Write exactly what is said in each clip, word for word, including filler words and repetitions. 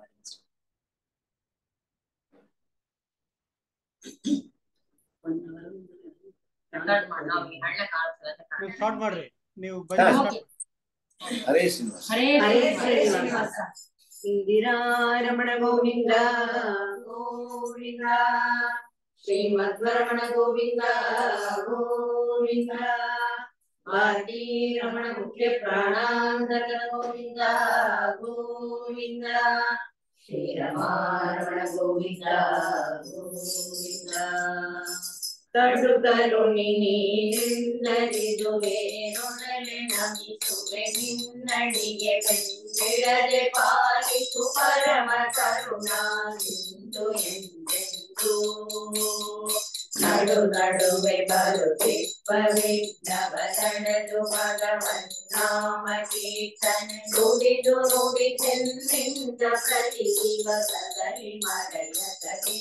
Start ಮಾಡ್ರಿ ನೀವು. ಹರೇ ಶ್ರೀನಿವಾಸ ಹರೇ ಶ್ರೀನಿವಾಸ. ಇಂದಿರಾ ರಮಣ ಗೋವಿಂದ ಗೋವಿಂದ, ಶ್ರೀಮಧ್ವರಮಣ ಗೋವಿಂದ ಗೋವಿಂದ, ಭಾರತೀ ರಮಣ ಮುಖ್ಯ ಪ್ರಾಣಾಂತಕ ಗೋವಿಂದ ಗೋವಿಂದ, ಶ್ರೀರಮಾರಮಣ ಗೋವಿಂದ ಗೋವಿಂದ. ಕಡು ಕರುಣಿ ನಿನ್ನರಿದುವೆ ನೊಡಲೆ ನಮಿಸುವೆ ನಿನ್ನಡಿಗೆ ಬೆಂದಿಡದೆ ಪಾಲಿಸು ಪರಮ ಕರುಣಾ ನಿಂದು ಎಂದೆಂದು. ನಡು ನಡುವೆ ಬರುತ್ತಿಪ್ಪ ವಿಘ್ನವ ತಡೆದು ಭಗವನ್ನಾಮ ಕೀರ್ತನೆ ನುಡಿದು ನುಡಿದೆನ್ನಿಂದ ಪ್ರತಿ ದಿವಸದಲ್ಲಿ ಮರೆಯದೆ.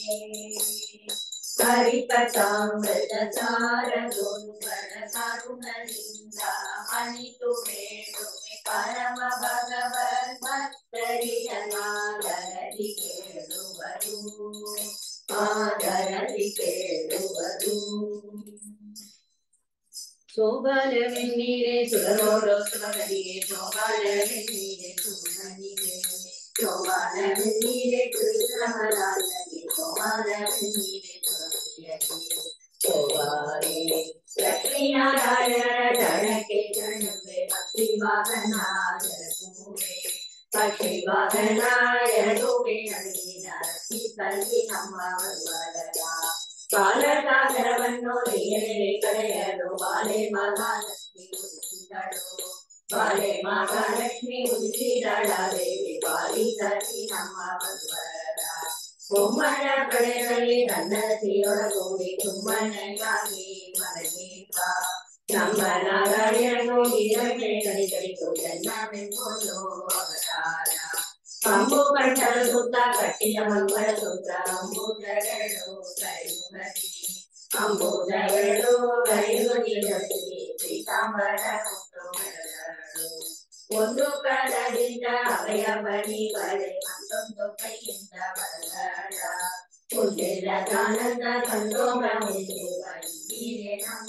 ಹರಿಕಥಾಮೃತ ಸಾರ ಗುರುಗಳ ಕರುಣದಿಂದ ಅನಿತು ಬೇಡುವೆ ಪರಮ ಭಗವನ್ ಭಕ್ತರಿಯನಾದರದಿ ಕೇಳುವರು ಆದರದಿ ಕೇಳುವರು. ಸೋಬಾಲವೆನ್ನೀರೆ ಸುರನೋಡೋ ಸುರನಿಗೆ, ಸೋಬಾಲವೆನ್ನೀರೆ ಸುರನಿಗೆ, ಸೋಬಾಲವೆನ್ನೀರೆ ಕೃಷ್ಣಮಲಾಲಗೆ, ಸೋಬಾಲವೆನ್ನೀರೆ ಸುರನಿಗೆ. ಸೋಬಾಲೆ ಲಕ್ಷ್ಮೀನಾರಾಯಣ ಗಣಕ್ಕೆ ಗಣುವೆ ಭಕ್ತಿ ವಾಹನಾಯಣುವೆ, ಭಕ್ತಿ ವಾಹನಾಯಣುವೆ ಅಣಿಗಿನ ರಕ್ತಿ ಕಲ್ವಿ ನಮ್ಮ ವರವರ. ಬಾಲಸಾಗರವನ್ನು ನೀರೇ ಕರೆಯಲು ಬಾಲೆ ಮಹಾಲಕ್ಷ್ಮಿ ಉದಿಸಿದಳು, ಬಾಲೆ ಮಹಾಲಕ್ಷ್ಮಿ ಉದಿಸಿದಳ ದೇವಿ ಬಾಲಿಸಲಿ ನಮ್ಮ ವರವರ. ಬೊಮ್ಮನ ಕಡೆಯಲ್ಲಿ ನನ್ನ ಸಿರೊಳಗೂಡಿ ಸುಮ್ಮನೆಯಾಗಿ ಮರಗಿದ್ದ ನಮ್ಮ ನಾರಾಯಣನು ನೀರಕ್ಕೆ ಕಣಿಗಳಿತು ಜನ್ಮವೆಂಬುದು ಅವತಾರ. ಅಂಬು ಕಂಠದ ಸುತ್ತ ಕಟ್ಟಿದ ಮಂಗಳ ಸೂತ್ರ ಅಂಬುಜಗಳು ಕೈಯುಗದಿ, ಅಂಬುಜಗಳು ಕೈಯುಗದಿ ಪೀತಾಂಬರ ಕೊಟ್ಟು ಬೆಳೆದಳು. ಒಂದು ಕರದಿಂದ ಅಭಯ ಬಳಿ ಬಳೆ ಮತ್ತೊಂದು ಕೈಯಿಂದ ಬರದಾಳ. ಉದ್ದಿಲ್ಲ ಆನಂದ ಸಂತೋಷ ಮುಂದೆ ನಮ್ಮ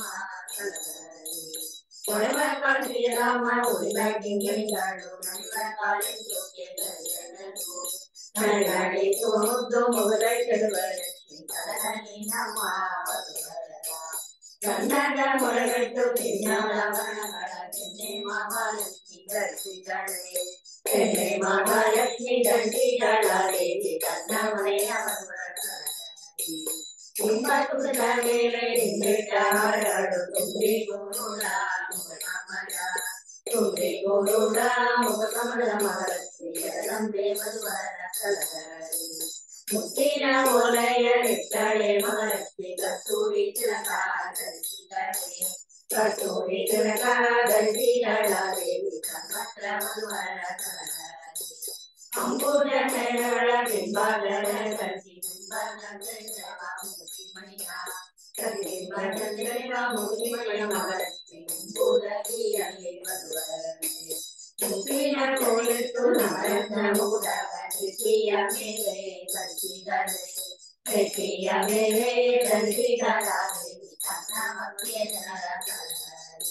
ಒಳವ ಶ್ರೀರಾಮ ಉಳಿದ ಗಿಂಗಳಿಗಳು ನನ್ನ ಕಾಲಿಂದೋಕೆ ಕರೆಯಲು. ನಡೆದು ಮುದ್ದು ಮೊಗಲ ಚೆಲುವಲಕ್ಷ್ಮಿ ಕರಹರಿ ನಮ್ಮ ವಧುವರ. ಕನ್ನಡ ಮೊಳಗಟ್ಟು ಕಿನ್ನಾಳ ವರ್ಣಗಳ ಕೆನ್ನೆ ಮಹಾಲಕ್ಷ್ಮಿ ಧರಿಸಿದಳೆ, ಕೆನ್ನೆ ಮಹಾಲಕ್ಷ್ಮಿ ಧರಿಸಿದಳ ದೇವಿ ತನ್ನ ಮನೆಯ ವಧುವರಕರಹರಿ. ಕುಂಭಕುಂಡ ಮೇಲೆ ನಿಂದಿಟ್ಟ ಹರಡು ತುಂಬಿ ಗೋರುಡ ಮುಖಕಮಲ, ತುಂಬಿ ಗೋರುಡ ಮುಖಕಮಲ ಮಹಾಲಕ್ಷ್ಮಿ ಜಗದಂಬೆ ವಧುವರ ಕಲಹರಿ. ಮುತ್ತಿನ ಓಲೆಯ ಇಟ್ಟಳೆ ಮಹಾಲಕ್ಷ್ಮಿ ಕಸ್ತೂರಿ ತಿಲಕ ಧರಿಸಿದಳೆ, ಕಸ್ತೂರಿ ತಿಲಕ ಧರಿಸಿದಳ ದೇವಿ ತನ್ಮತ್ರ ವಧುವರ ಕಲಹರಿ. ಅಂಬುಜ ನಯನಗಳ ಬಿಂಬಗಳ ಧರಿಸಿ ಬಿಂಬನಂದೈವ ಮೂರ್ತಿಮಣಿಯ, ಪ್ರತಿಬಿಂಬ ಚಂದ್ರೈವ ಮೂರ್ತಿಮಣಿಯ ಮಹಾಲಕ್ಷ್ಮಿ ಅಂಬುಜಗಿಯಲ್ಲಿ ವಧುವರನೆ. ಮುತ್ತಿನ ಕೋಲಿಟ್ಟು ನವರತ್ನ ಮುಗುಡವ ನೆತ್ತಿಯ ಮೇಲೆ ಧರಿಸಿದಳೆ, ನೆತ್ತಿಯ ಮೇಲೆ ಧರಿಸಿದಳ ದೇವಿ ತನ್ನ ಭಕ್ತಿಯ ಜನರ ಕಲಹರಿ.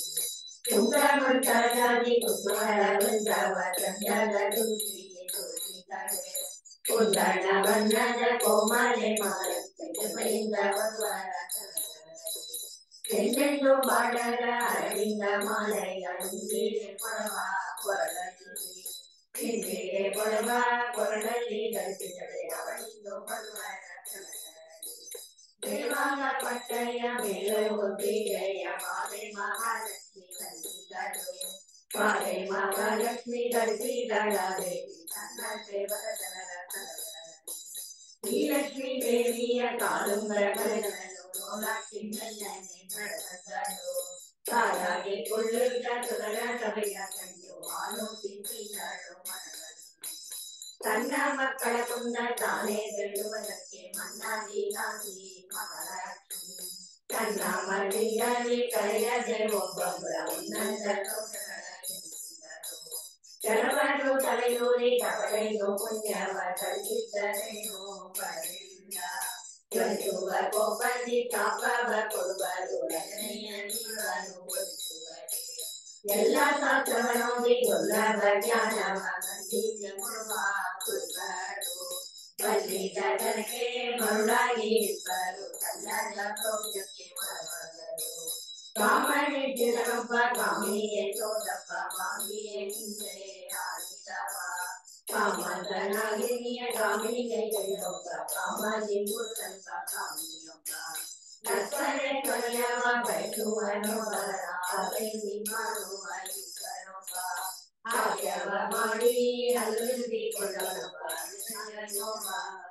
ತುಂಗಮಂತರಾದಿ ಕುಸುಮರ ವೃಂದವ ಚಂದದ ದುಂಬಿಗೆ ತೋರಿಸಿದಳೆ, ಉದ್ದಣ ಬಣ್ಣದ ಕೋಮಲೆ ಮಹಾಲಕ್ಷ್ಮಿ ಕೃಪೆಯಿಂದ ವಧುವರ ಕಲಹರಿ. ಎಂದೆಂದು ಬಾಡರ ಅರವಿಂದ ಮಾಲೆಯ ಹಿಂದಿಡೆ ಕೊಡವ ಕೊರಳಲ್ಲಿ, ಹಿಂದಿಡೆ ಕೊಡವ ಕೊರಳಲ್ಲಿ ಧರಿಸಿದಳೆ ಅವಳಿಂದು ವಧುವರ ಕಲಹರಿ. ದೇವಾಲ ಪಟ್ಟೆಯ ಮೇಲೆ ಒದ್ದಿಗೆಯ ಮಾಲೆ ಮಹಾಲಕ್ಷ್ಮಿ ಧರಿಸಿದಳು, ಮಾಲೆ ಮಹಾಲಕ್ಷ್ಮಿ ಧರಿಸಿದಳ ದೇವಿ ತನ್ನ ಸೇವಕ ಜನರ ಕಲಹರಿ. ಈ ಲಕ್ಷ್ಮೀ ದೇವಿಯ ಕಾಲುಂಗರ ಕಲೆಗಳನ್ನು ಲೋಲಾಕ್ಷಿ ನಲ್ಲನೆ ನಡೆದಳು, ತಾಯಾಗಿ ಕೊಳ್ಳಿದ್ದ ಸುರರ ಸಭೆಯ ಕಂಡು ಆಲೋಚಿಸಿದಳು ಮನದಲ್ಲಿ. ತನ್ನ ಮಕ್ಕಳ ಕುಂದ ತಾನೇ ಬೆಳುವುದಕ್ಕೆ ಮನ್ನಾದಿಯಾಗಿ ಮಹಾಲಕ್ಷ್ಮಿ ತನ್ನ ಮಡಿಯಲ್ಲಿ ಕರೆಯದೆ ಒಬ್ಬೊಬ್ಬರ ಉನ್ನತ ಲೋಕಗಳ ಎನಿಸಿದಳು. ಜನವನ್ನು ತಲೆಯೂರಿ ತಪಡೆಯು ಪುಣ್ಯವ ಕಲಿಸಿದ್ದರೇನು ಪಡೆಯಿಲ್ಲ ಜ್ವಲಿಸುವ ಕೋಪದಿ ತಾಪವ ಕೊಡುವರು ರಚನೆಯ ನೀರನ್ನು ಒಲಿಸುವರೆ ಎಲ್ಲ ಶಾಸ್ತ್ರವನ್ನೋದಿ ದುರ್ಲಭ ಜ್ಞಾನವ ಗಂಧೀಯ ಕೊಡುವ ಕುರುಬರು ಬಲ್ಲಿದ ಜನಕ್ಕೆ ಮರುಳಾಗಿ ಇಬ್ಬರು ಕಲ್ಲದ ಪ್ರೌಢಕ್ಕೆ ಒಳಬದರು ಕಾಮನಿಟ್ಟಿದನೊಬ್ಬ ಕಾಮಿನಿಗೆ ಸೋದಪ್ಪ ಮಾಮಿಯೇ ಹಿಂದೆ ಆಡಿದವ ಕಾಮಂತನಾಗಿನಿಯ ಕಾಮಿನಿಗೆ ಕೈಯೊಬ್ಬ ಕಾಮದಿ ಮೂರ್ತಂತ ಕಾಮಿನಿಯೊಬ್ಬ ನಕ್ಕರೆ ಕೊನೆಯವ ಬಯಸುವನೊಬ್ಬರ ಅವೆಂದಿ ಮಾಡುವ ಇಬ್ಬರೊಬ್ಬ ಹಾಸ್ಯವ ಮಾಡಿ ಹಲ್ಲಿಸಿಕೊಂಡವನೊಬ್ಬ ಒಬ್ಬನೊಬ್ಬ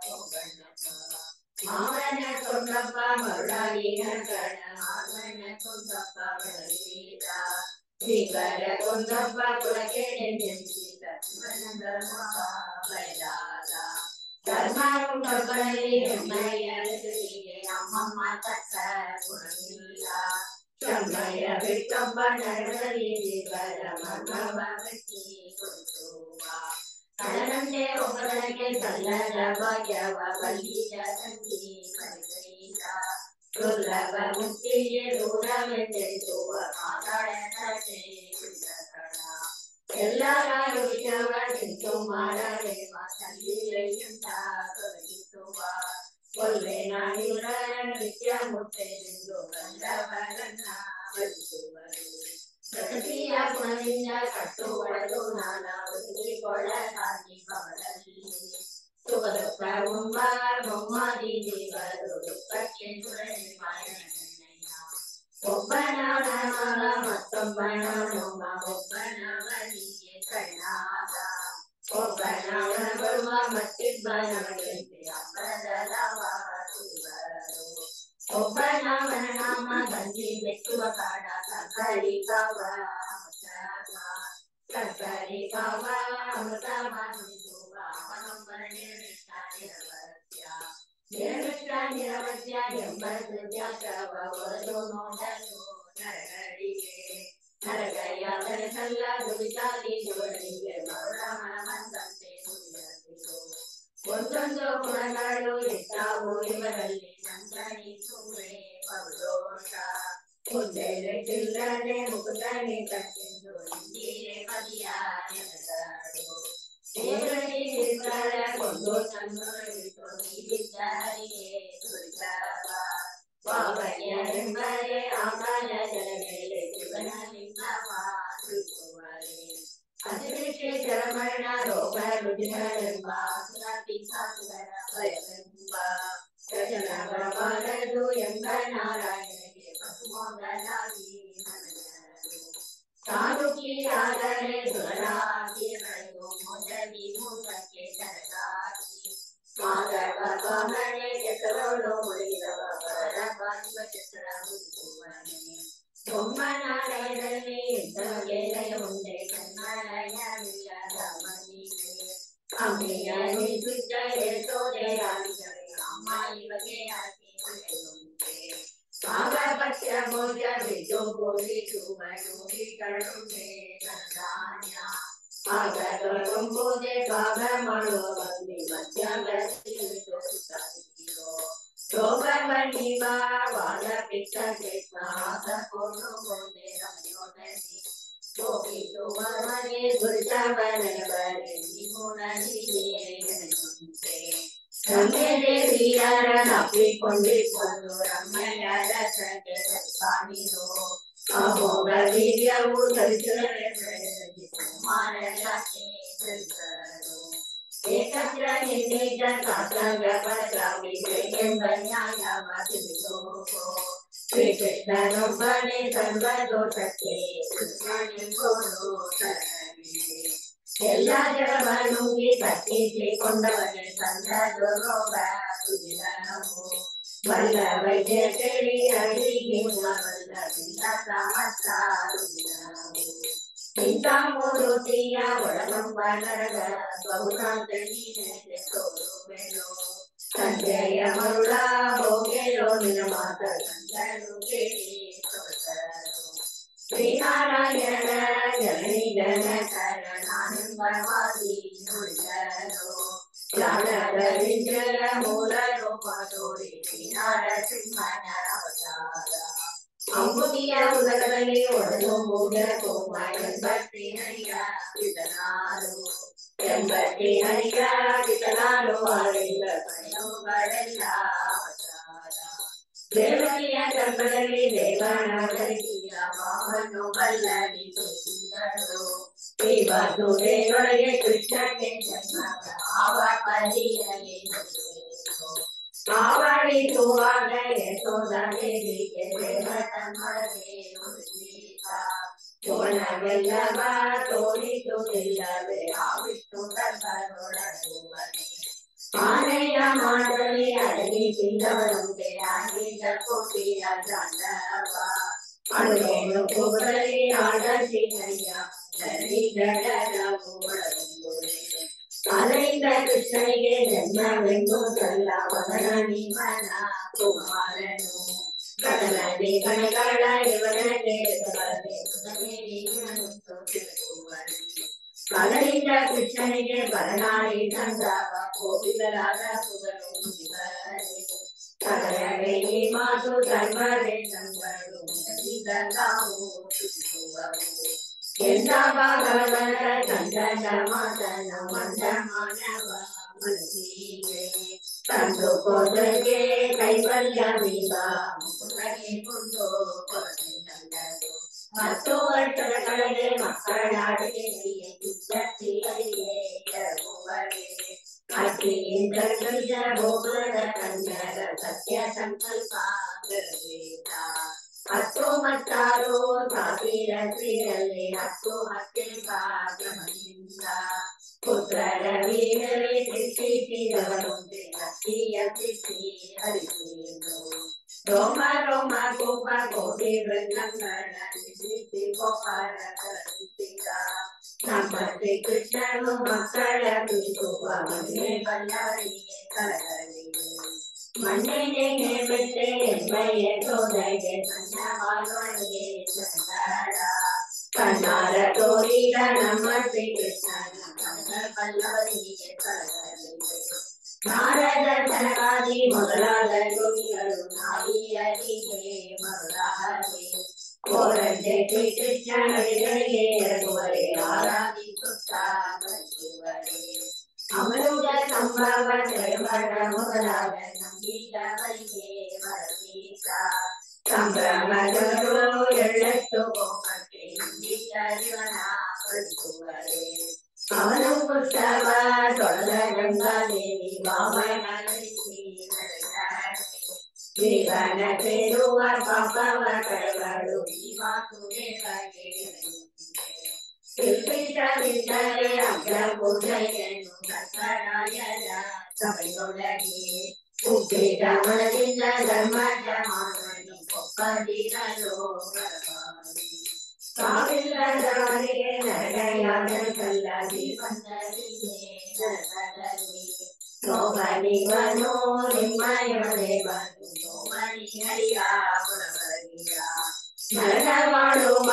ಮಾವನ ಕೊಂಡಪ್ಪ ಮರುಳಾಗಿನ ಕಣ ಮಾವನ ಕೊಂಡಪ್ಪ ಬೆಳಗಿದ ಶ್ರೀಕರ ಕೊಂಡಪ್ಪ ಕುಲಕ್ಕೆ ನೆನೆಸಿದ ಶಿವನಂದನಪ್ಪ ಬಯಲಾದ ಧರ್ಮರುಂಡೊಬ್ಬರಲ್ಲಿ ಹೆಮ್ಮೆಯ ಎದುರಿಗೆ ಅಮ್ಮಮ್ಮ ತಕ್ಕ ಗುಣವಿಲ್ಲ ಶಂಭಯ ಬಿಟ್ಟೊಬ್ಬ ನರಗಳಲ್ಲಿ ದೇವರ ಮರ್ಮವ ಗಟ್ಟಿ ಕೊಡಿಸುವ ಕಳನಂತೆ ಒಬ್ಬನಿಗೆ ಸಲ್ಲದ ಭಾಗ್ಯವ ಬಲ್ಲಿದ ತಂಗಿ ಪರಿಗೈದ ದುರ್ಲಭ ಮುಕ್ತಿಗೆ ದೂರವೆಂದೆರಿಸುವ ಮಾತಾಡತೆ ಕಣ ಎಲ್ಲರ ವಿಷಯವ ಚಿಂತು ಮಾಡಲೇವ ಸಂಧಿಯಂತ ತೊಲಗಿಸುವ ಕೊಲ್ಲೆ ನಾಡಿಗಳ ನಿತ್ಯ ಮುಟ್ಟೆಂದು ಗಂಧವರನ್ನ ಬಲಿಸುವರು ಪ್ರಕೃತಿಯ ಗುಣದಿಂದ ಕಟ್ಟುವಳು ನಾನಾ ಒದಗಿಕೊಳ್ಳಲಾಗಿ ಕಮಲಲ್ಲಿ ಸುಖ ದುಃಖ ಉಂಬ ಬೊಮ್ಮಾದಿ ದೇವರು ದುಃಖಕ್ಕೆ ಸುರಳಿ ಮಾಯನಯ್ಯ ಒಬ್ಬನವನ ಮಗ ಮತ್ತೊಬ್ಬನವನೊಬ್ಬ ಒಬ್ಬನವನಿಗೆ ಕಣ್ಣಾದ ಒಬ್ಬನವನ ಬರುವ ಮತ್ತಿಬ್ಬನವನಿಗೆ ಅಬ್ಬರದಲವ ಸುರಿಬರರು ಒಬ್ಬನವನ ನಾಮ ಗಂಜಿ ಬೆಟ್ಟುವ ಕಾಡ ಸರ್ಕಾರಿ ಕಾವ ಸರ್ಕಾರಿ ಕಾವ ಅಮೃತ ಮಾಡಿಸುವ ಅವನೊಬ್ಬನ ನಿರ್ಮಿಷ್ಟ ನಿರವತ್ಯ ನಿರ್ಮಿಷ್ಟ ನಿರವತ್ಯ ಎಂಬ ದ್ಯಾಸವ ಹೊರದು ನೋಡಲು ನರಗಳಿಗೆ ನರಗಯ ಬರೆಸಲ್ಲ ದುಡಿತಾದಿ ಜೋಡಿಗೆ ಮರುಳಮನ ಬಂದಂತೆ ದುಡಿಯಲು ಒಂದೊಂದು ಗುಣಗಳು ಇದ್ದಾವು ಇವರಲ್ಲಿ ನಂದನಿ ಸುಮ್ಮೆ ಪೌರೋಷ ಕುಂದೆಲೆ ಚಿಲ್ಲದೆ ಮುಕುದನೆ ಕಟ್ಟಿದ್ದು ಇಂದಿರೆ ಪದಿಯ ನೆನದಾಡು ದೇವರಲ್ಲಿ ನಿರ್ಧಾರ ಕೊಂಡು ತನ್ನೊಳಗಿಟ್ಟು ನೀಡಿದ್ದ ಹರಿಗೆ ದುರ್ಗಾವ ಬಾಬಯ್ಯ ಎಂಬರೆ ಆಕಾಶ ಜಲ ಮೇಲೆ ಶಿವನ ಲಿಂಗವ ಸುತ್ತುವರೆ ಅತಿವೃಷ್ಟಿ ಜಲಮರಣ ರೋಗ ರುಜಿನಗಳೆಂಬ ಪಿಸಾಸುಗಳ ಭಯವೆಂಬ ರಚನಗಳು ಎಂಬ ನಾರಾಯಣಗೆ ಪಶುಮೋದಲಾಗಿ ತಾಲೂಕಿಯಾದರೆ ಸುರರಾಗಿರಲು ಮೊದಲಿ ಮೂಟಕ್ಕೆ ಸರಕಾರಿ ಮಾದವ ಕಾಮನೆ ಕೆಸರೋಳು ಮುಡಿದವ ಬರ ಬಾಸುವ ಚಕ್ರ ಹುಡುಕುವನೆ ಬೊಮ್ಮನಾಲಯದಲ್ಲಿ ಇದ್ದವಗೆ ಲಯ ಮುಂದೆ ಕನ್ನಡಯವಿಲ್ಲದ ಮನಿಗೆ ಅಮ್ಮಿಯ ನಿಂತಿದ್ದ ಎಸೋದೆ ಆಗಿದರೆ ಅಮ್ಮ ಇವಗೆ ಹಾಕಿ ಹೊಳೆಯುಂಟೆ ಆಗ ಪಕ್ಷ ಭೋಜ ಬಿದ್ದು ಗೋಲಿಸುವ ಯೋಗಿಗಳುಂಟೆ ಸಂಧಾನ್ಯ ಆಗ ತೊಳಗೊಂಬೋದೆ ಭಾಗ ಮಾಡುವ ಬಂದಿ ಮಧ್ಯಾಹ್ನೋ ರೋಗವನ್ನಿವ ವಾದ ಪಿತ್ತ ಕೃಷ್ಣ ಕೊಂಡು ಗೋದೆ ರಮಯೋಧನಿ ಹೋಗಿಸುವವನೇ ದುರ್ಜವನವರೇ ನಿಗುಣನಿಗೆ ಗಣಗುಂಟೆ ರಮ್ಯ ದೇವಿಯರನ್ನಪ್ಪಿಕೊಂಡಿಕೊಂಡು ರಮ್ಮೆಯ ರಸಕ್ಕೆ ಕಾಣಿರೋ ಅಮೋಘ ವೀರ್ಯವು ಧರಿಸಿದರೆ ಕುಮಾರಕ್ಕೆ ಧರಿಸರು ಏಕತ್ರ ನಿನ್ನಿಜ ಸಾತ್ರಂಗ ಪತ್ರಾವಿ ಎಂಬ ನ್ಯಾಯವ ತಿಳಿದು ಶ್ರೀಕೃಷ್ಣನೊಬ್ಬನೇ ಸರ್ವದೋಷಕ್ಕೆ ಕೃಷ್ಣನೆಂಬುದು ಸರಣಿದೆ ಎಲ್ಲ ಜಗವನುಂಗಿ ಕಟ್ಟಿಸಿಕೊಂಡವನೇ ಸಂದದು ರೋಗ ಸುಗಿದನವು ಬಲ್ಲ ವೈದ್ಯ ಕೇಳಿ ಅಡಿಗೆ ಬಲ್ಲ ಬಿಲ್ಲ ಸಾಮರ್ಥ ಸುಗಿದನವು ಇಂಥ ಮೂರುತಿಯ ಒಳಗೊಂಬ ನರಗ ಬಹುಕಾಂತ ನೀನೆ ತೋರುವೆನು ಸಂಜಯ ಮರುಳ ಹೋಗೆಯೋ ನಿನ್ನ ಮಾತ ಸಂಜರು ಕೇಳಿ ಸೊಗಸರು ಶ್ರೀನಾರಾಯಣ ಜನನಿ ಜನಕರ ನಾನು ಸಂಗಮಾದಿ ನುಡಿದರು ಜ್ಞಾನದರಿಂದಲ ಮೂಲ ರೂಪ ತೋರಿ ನರಸಿಂಹನ ಅವತಾರ ಅಂಬುದಿಯ ಉದರದಲ್ಲಿ ಒಡಲು ಮೂಲ ಕೋಮ ಎಂಬತ್ತಿ ಹರಿಯ ಪಿತನಾರು ಎಂಬತ್ತಿ ಹರಿಯ ಪಿತನಾರು ಆಳಿಲ್ಲ ಪ್ರಯೋಗಗಳೆಲ್ಲ ಅವತಾರ ದೇವರಿಯ ಗರ್ಭದಲ್ಲಿ ದೇವನ ಧರಿಸಿದ ಮಾವನ್ನು ಬಲ್ಲವಿ ಸುಂದರರು ಇವತ್ತು ದೇವರಿಗೆ ಕೃಷ್ಣಕ್ಕೆ ಜನ್ಮ ಆವ ಪರಿಯಲ್ಲಿ ಆವಡಿಸುವಾಗ ಯಶೋಧ ದೇವಿಗೆ ದೇವತನ್ನೊಳಗೆ ನುಡಿಸಿದ ಕೋಣವೆಲ್ಲವ ತೋರಿಸುತ್ತಿಲ್ಲವೇ ಆ ವಿಷ್ಣು ಗರ್ಭದೊಳಗುವನೆ ಆನೆಯ ಮಾಡಲಿ ಅಡಗಿಸಿದವರಂತೆ ಆಗಿದ್ದ ಕೋಟಿಯ ಜಾಂಡವ ಅಡುಗೆನು ಕೂಡಲಿ ಆಡಸಿನಯ್ಯ ಅಲೆಯಿಂದ ಕೃಷ್ಣನಿಗೆ ಜನ್ಮವೆಂಬುದಲ್ಲ ಮಗನ ನಿಮನ ಕುಮಾರನು ಗಣನಿ ಗಣಗಳ ಇವನಿಗೆ ಅಲೆಯಿಂದ ಕೃಷ್ಣನಿಗೆ ಬರನಾಡಿ ತಂದಾಗ ಕೋವಿದರಾದ ಸುಗರು ಕದರಡೆ ಈ ಮಾತು ಧರ್ಮರೇ ತಂದರು ನಾವು ಎಂದ ಭಾಗವತ ಚಂದನ ಮಾತನ ಮಂದ ಮಾನವ ಮನಸ್ಸಿಗೆ ತಂದು ಕೋದಕ್ಕೆ ಕೈವಲ್ಯವಿದ ಮುಖಗೆ ಕೊಂಡು ಕೊರತೆಂದರು ಹತ್ತು ವರ್ಷದ ಕಳೆಗೆ ಮಕ್ಕಳಾಡಿಗೆ ಚಿತ್ತತ್ತಿಗೆ ಕೆರಗುವರೆ ಅತಿಯಿಂದ ಕೃಷ್ಣ ಗೋಪುರದ ಕನ್ಯರ ಸತ್ಯ ಸಂಕಲ್ಪ ಹತ್ತು ಮತ್ತಾರು ಸಾವಿರ ಸ್ತ್ರೀಯಲ್ಲಿ ಹತ್ತು ಹತ್ತೆ ಕ್ರಮದಿಂದ ಪುತ್ರರ ವೀರರೇ ಸೃಷ್ಟಿಸಿದವರೊಂದೇ ಹತ್ತಿಯ ಸೃಷ್ಟಿ ಹರಿಸಿದರು ರೋಮ ರೋಮ ಕೋಪ ಕೋಟಿ ವೃಂದಗಳ ಸೃಷ್ಟಿ ಗೋಪಾಲ ಕಲಿಸಿದ ನಮ್ಮ ಶ್ರೀ ಕೃಷ್ಣನು ಮಕ್ಕಳ ಕುರಿಸುವ ಮದುವೆ ಬಲ್ಲವರಿಗೆ ಕಲಗಲಿದೆ ಮಣ್ಣಿಗೆ ಬಿಟ್ಟೆ ಎಮ್ಮೆಯ ಸೋದರಿಗೆ ಸಣ್ಣ ಬಾಲವನಿಗೆ ಸಂತಾಳ ಕಣ್ಣಾರ ತೋರಿದ ನಮ್ಮ ಶ್ರೀ ಕೃಷ್ಣನ ಕಣ್ಣ ಬಲ್ಲವರಿಗೆ ಕಲಗಲಿದೆ ನಾರದ ಸನಕಾದಿ ಮೊದಲಾದ ಯೋಗಿಗಳು ನಾವಿಯರಿಗೆ ಮರುಳಾರೆ ಕೋರಂತೆ ಶ್ರೀ ಕೃಷ್ಣನಿಗೆ ಎರಡುವರೆ ಆರಾಧಿಸುತ್ತಾ ಬರುವರೆ ಅಮರುಗ ಸಂಭವ ತ್ರಯವರ ಮೊದಲಾದ ನಂಬಿದವರಿಗೆ ವರದೀತ ಸಂಭ್ರಮಗಳು ಎಳ್ಳಷ್ಟು ಕೋಪಕ್ಕೆ ಹಿಂದಿದ್ದ ಜೀವನ ಬದುಕುವರೆ ಅವನು ಉತ್ಸವ ತೊಳೆದ ಗಂಗಾದೇವಿ ಬಾಬನ ಜೀವನ ಸೇರುವ ಪಾಪವ ಕಳಗಳು ಈ ಮಾತು ದೇವಗೆ ಶಿಲ್ಪಿಸದಿದ್ದರೆ ಅಗ್ರ ಪೂಜೆಯನ್ನು ದತ್ತರಾಯರ ಸಭೆಯೊಳಗೆ ಹುಟ್ಟಿದ ಮನದಿಂದ ಧರ್ಮದ ಮಾನವನ್ನು ಒಪ್ಪದಿರಲು ಬರಬಾರದು ಸಾವಿಲ್ಲದವರಿಗೆ ನರಕಯಾಗಲ್ಲ ಜೀವನದಲ್ಲಿ ನರಕದಲ್ಲಿ ನೋಬನಿವನು ನಿಮ್ಮಯೊಡೆ ಬಂದು ನೋಬನಿ ಹರಿಯ ಗುಣವರಿಯ ನರಕ ಮಾಡುವ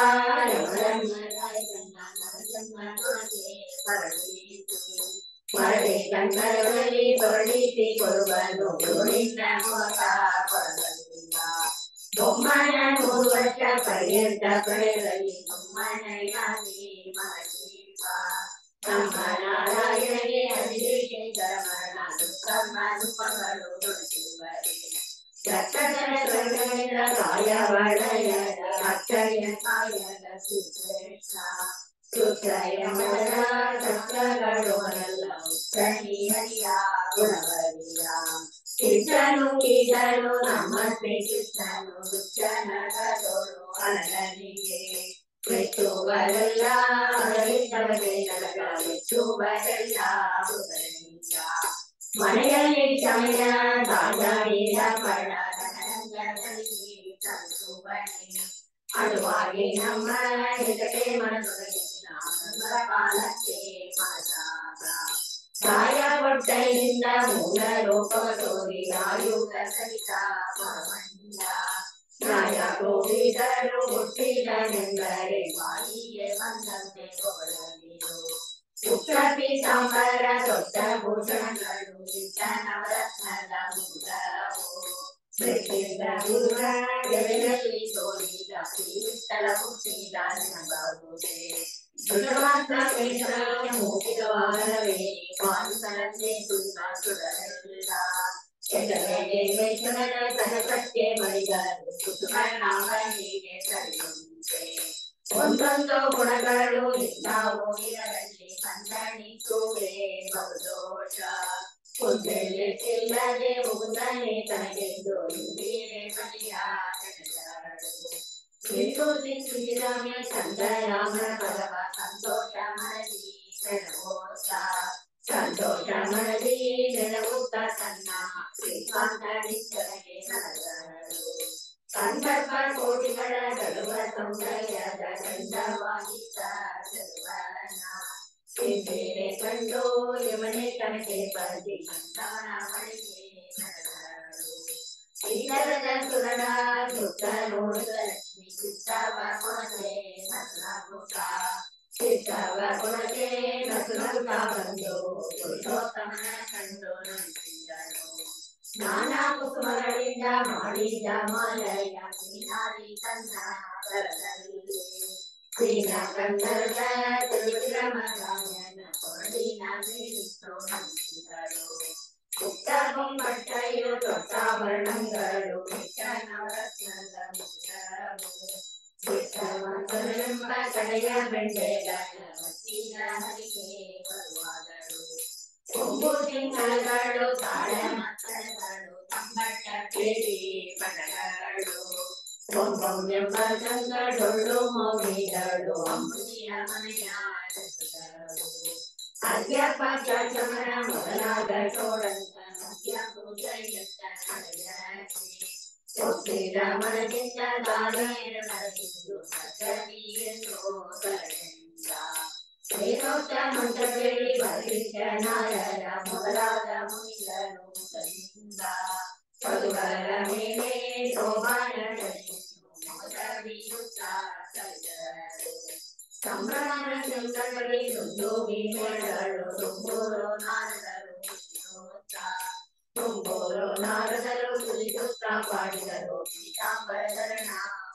ಮರಳಿ ಕನ್ನಡದಲ್ಲಿ ತೊರಳಿಸಿ ಕೊಡುವನು ಗುರುವಿನ ಮೂಲಕ ಕೊಡಬಲ್ಲಿಲ್ಲ ಬೊಮ್ಮನ ಮೂರು ವರ್ಷ ಪರ್ಯಂತ ಕಳೆದಲ್ಲಿ ಬೊಮ್ಮನೆಯಾಗಿ ಮಹೀಪ ನಮ್ಮ ನಾರಾಯಣಗೆ ಅಧಿಶೇಖರ ಮರಣ ದುಃಖಮ್ಮ ದುಃಖಗಳು ದೊರೆಯುವರೆ ದತ್ತಕರ ಸ್ವರ್ಗದಿಂದ ಕಾಯವಳಯದ ಅಕ್ಷಯ ಕಾಯದ ಶ್ರೀಕೃಷ್ಣ ಸುತ್ರಯ ಮರ ಸತ್ರಗಳು ಅಲ್ಲ ಉತ್ತಣಿ ಹರಿಯ ಗುಣವರಿಯ ಕೃಷ್ಣನು ಕೀಟನು ನಮ್ಮ ಶ್ರೀ ಕೃಷ್ಣನು ದುಷ್ಟನಗದೋರು ಅನನಿಗೆ ಮೆಚ್ಚುವರೆಲ್ಲ ಹರಿದವರೇ ನರಕ ಮೆಚ್ಚುವರೆಲ್ಲ ಹೃದಯ ಮನೆಯಲ್ಲಿ ಸಮಯ ದಾಂಡಾಡಿದ ಪಡ ರಂಗದಲ್ಲಿ ತರಿಸುವನೆ ಅದುವಾಗಿ ನಮ್ಮ ಹಿತಕ್ಕೆ ಮನದೊಳಗಿನ ಕಾಲಕ್ಕೆ ಮನಸಾದ ಕಾಯ ಹೊಟ್ಟೆಯಿಂದ ಮೂಲ ರೂಪವ ತೋರಿ ಆಯುಧ ಸಹಿತ ಪರಮಂಡ ನಾಯ ಕೋವಿದರು ಹುಟ್ಟಿದನೆಂದರೆ ಬಾಯಿಗೆ ಬಂದಂತೆ ಹೊಗಳಲಿರು ಉತ್ತರ ಪೀತಾಂಬರ ದೊಡ್ಡ ಭೂಷಣಗಳು ಇಟ್ಟ ನವರತ್ನದ ಮುಗುರವು ಬೆಟ್ಟಿದ ದೂರ ಎಲೆಯಲ್ಲಿ ತೋರಿದ ಶ್ರೀವಿಠಲ ಹುಟ್ಟಿದ ನೆನಪಾಗುವುದೇ ದುರ್ವಾಸ ಕೇಶವ ಮೂಗಿದವಾರವೇ ಮಾಂಸರಂತೆ ಸುತ್ತ ಸುಡಲಿಲ್ಲ ಎದರೆಗೆ ಮೇಷಣದ ಸಹಪಟ್ಟೆ ಮಡಿದರು ಕುತುಕನಾಮನಿಗೆ ಸರಿಯುಂಟೆ ಒಂದೊಂದು ಗುಣಗಳು ಇದ್ದಾವು ಇದರಲ್ಲಿ ಕಂದಣಿಸುವೆ ಬಹುದೋಷ ಉದ್ದೆಲೆ ಇಲ್ಲದೆ ಮುಗುದನೆ ತನಗೆಂದು ಇಂದಿರೆ ಬಲಿಯ ನಡೆದಳು ಇಂದು ಸಿಂಧಿಸಿದಮೆ ಚಂದ್ರರಾಮನ ಪದವ ಸಂತೋಷ ಮನದಿ ನೆನಪೋತ ಸಂತೋಷ ಮನದಿ ನೆನಪುತ್ತ ತನ್ನ ಶ್ರೀಕಾಂತ ನಿಚ್ಚರಿಗೆ ನಡೆದಳು ಸಂದರ್ಭ ಕೋಟಿಗಳ ಗಡುವ ಸೌಂದರ್ಯದ ಗಂಧವಾಗಿದ್ದ ಗಡುವನ ಇಂದಿರೆ ಕಂಡು ಯಮನೆ ತನಗೆ ಪರದಿ ಕಂದವನ ಬಳಿಗೆ ನಡೆದಳು ಇತರದ ಸುರನ ದುಃಖ ನೋಡಿದ ಲಕ್ಷ್ಮಿ ಚಿತ್ತವ ಕೊಡದೆ ನಸುನಗುತ್ತ ಚಿತ್ತವ ಕೊಡದೆ ನಸುನಗುತ್ತ ಬಂದು ಪುರುಷೋತ್ತಮನ ಕಂಡು ನಡೆಸಿದಳು ನಾನಾ ಕುಸುಮಗಳಿಂದ ಮಾಡಿದ ಮಾಲಯ ನೀನಾರಿ ತನ್ನ ಬರದಲ್ಲಿ ಕ್ರೀನ ಕಂದರದ ತಿರುವಿರಮಗಾಯನ ಕೊರಡಿನ ನೀಡಿತ್ತು ನಂಬಿಸಿದಳು ಉತ್ತ ಬೊಂಬಟ್ಟೆಯು ದೊಡ್ಡಾಭರಣಗಳು ಬಿಟ್ಟ ನವರತ್ನದ ಮುದ್ರವು ಬಿಟ್ಟವಂತರೆಂಬ ಕಡೆಯ ಬೆಂಡೆಗಳ ಮತ್ತಿನ ಹರಿಗೆ ಬರುವಾದಳು ಕೊಂಬು ತಿಂಗಳಗಳು ತಾಳ ಮಕ್ಕಳಗಳು ತಂಬಟ್ಟ ಕೇಳಿ ಬಡಗಳು ಕೊಂಬೊಂಬೆಂಬ ಚಂದ ಡೊಳ್ಳು ಮೋಗಿದಳು ಅಂಬುದಿಯ ಮನೆಯ ಅದ್ಯಪ ಚಮರ ಮೊದಲಾದ ಚೋಡಂತ ಮಧ್ಯ ಪೂಜೆಯತ್ತ ನಡೆಯಾಗಿ ಒಪ್ಪಿದ ಮನದಿಂದ ದಾನೇರ ನಡೆಸಿದ್ದು ಸಗಣಿಯನ್ನು ಕಳೆಯಿಂದ ವೇದೋಕ್ತ ಮಂತ್ರಬೇಡಿ ಬಲಿಷ್ಠ ನಾರರ ಮೊದಲಾದ ಮುನಿಗಳು ಮುಖದಿಂದ ಪದುಗಳ ಮೇಲೆ ಶೋಭಾನ ಮೊದಲಿರುತ್ತ ಕಲಿದರು ಸಂಭ್ರಮದ ಶಂಕರಳಿ ದುಂದೋಗಿ ಮೇಳಗಳು ತುಂಬೂರು ನಾರದರು ತುಂಬೂರು ನಾರದರು ಸುಲಿಸುತ್ತ ಪಾಡಿದರು ಪೀತಾಂಬರಧರಣ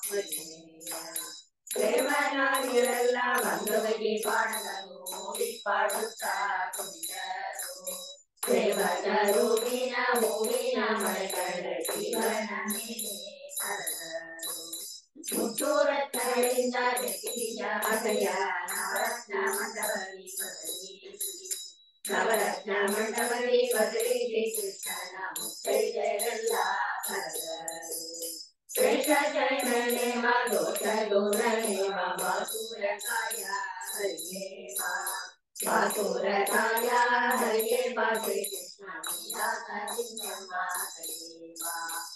ಪ್ರೇಮನಾದಿಗಳೆಲ್ಲ ಬಂದೊದಗಿ ಪಾಡದರು ಓಡಿ ಪಾಡುತ್ತಾ ಕುಣಿದರು ದೇವದ ರೂಪಿನ ಹೂವಿನ ಮಳೆಗಳ ಜೀವನ ಮೇಲೆ ಹರದರು ಮುತ್ತೂರತ್ನಗಳಿಂದ ಜಗಿದ ಅಸಯ ನವರತ್ನ ಮಂಡಪದಿ ಬದಲಿಸಿ ನವರತ್ನ ಮಂಡಪದಿ ಬದಲಿಸಿ ಕೃಷ್ಣನ ಮುತ್ತೈದೆಯರೆಲ್ಲ ಹರದರು ಶ್ರೇಷ್ಠ ಚರಣನೇಮ ದೋಷ ದೂರನೇಮ ಬಾಸೂರಕಾಯ ಹರಿಯೇಮ ಬಾಸೂರಕಾಯ ಹರಿಯೇಮ ಶ್ರೀ ಕೃಷ್ಣ ವಿಲಾಸದಿಂದೆಂಬ ಹರಿಯೇಮ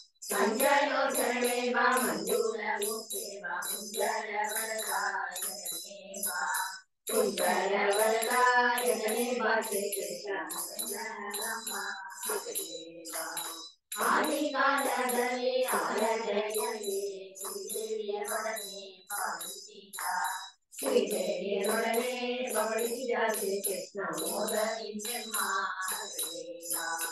ಮಂಜಯೋಚರಣೇಮ ಮಂಜೂರ ಮೂರ್ತಿೇಮ ಕುಂಜರ ವರದಾಯನೇಮ ಕುಂಜರ ವರದಾಯನೇಮ ಶ್ರೀ ಕೃಷ್ಣ ನಮ್ಮ ಹರಿಯೇಮ ಆದಿಕಾಲದಲ್ಲಿ ಆರಾಧನೆಯಲ್ಲಿ ಶ್ರೀದೇವಿಯರೊಡನೆ ಪಾಲಿಸಿದ ಶ್ರೀದೇವಿಯರೊಡನೆ ಪವಳಿಸಿದ ಶ್ರೀ ಕೃಷ್ಣ ಮೋದರಿಂದೆಮ್ಮ ಹರಿಯೇಮ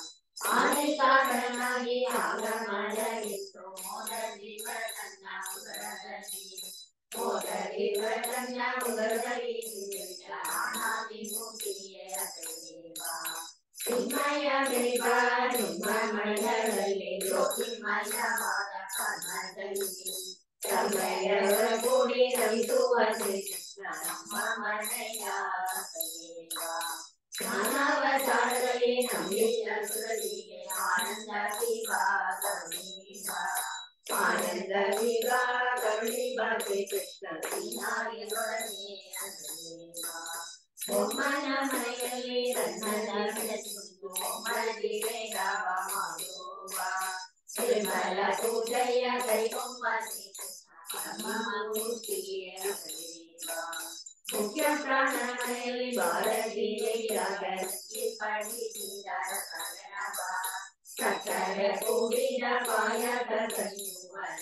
ಆದಿಕಾರಣನಾಗಿ ಆಗಮನವಿತ್ತು ಮೋದರಿವರ ತನ್ನ ಉದರದಲ್ಲಿ ಮೋದರಿವರ ತನ್ನ ಉದರದಲ್ಲಿ ಆನಾದಿ ಮೂರ್ತಿಯೇ ಹರಿಯೇಮ ಚಿನ್ಮಯ ಬೆಳಿಗ ನಿಮ್ಮ ಮಳೆಗಳಲ್ಲಿ ಜ್ಯೋತಿರ್ಮಯವಾದ ಕರ್ಮದಲ್ಲಿ ಸಮಯಗಳ ಕೂಡಿ ರವಿಸುವ ಶ್ರೀಕೃಷ್ಣ ನಮ್ಮ ಮನೆಯ ಹರಿಯೇಮ ಜ್ಞಾನಾವತಾರದಲ್ಲಿ ನಂಬಿದ ಸುರರಿಗೆ ಆನಂದ ಶಿವ ಕರುಣೀವ ಆನಂದ ಶಿವ ಕರುಣೀವ ಶ್ರೀಕೃಷ್ಣ ಶ್ರೀನಾರಿಯೊಡನೆ ಹರಿಯೇಮ ಬೊಮ್ಮನ ಮನೆಯಲ್ಲಿ ರನ್ನದ ಬೆಳೆಸಿದ್ದು ಬೊಮ್ಮನಿಗೆ ವೇಗವ ಮಾಡುವ ನಿರ್ಮಲ ಪೂಜೆಯ ಕೈಗೊಂಬ ಶ್ರೀಕೃಷ್ಣ ಮೂರ್ತಿಗೆ ಹರಿಯೇಮ ಮುಖ್ಯ ಪ್ರಾಣ ಮನೆಯಲ್ಲಿ ಭಾರತೀ ದೇವಿಯಾಗ ಪಡಿಸಿದ ಕನ್ನಡ ಸಕ್ಕರೆ ಕೂಡಿದ ಪಾಯಕ ಸಂಯುವನ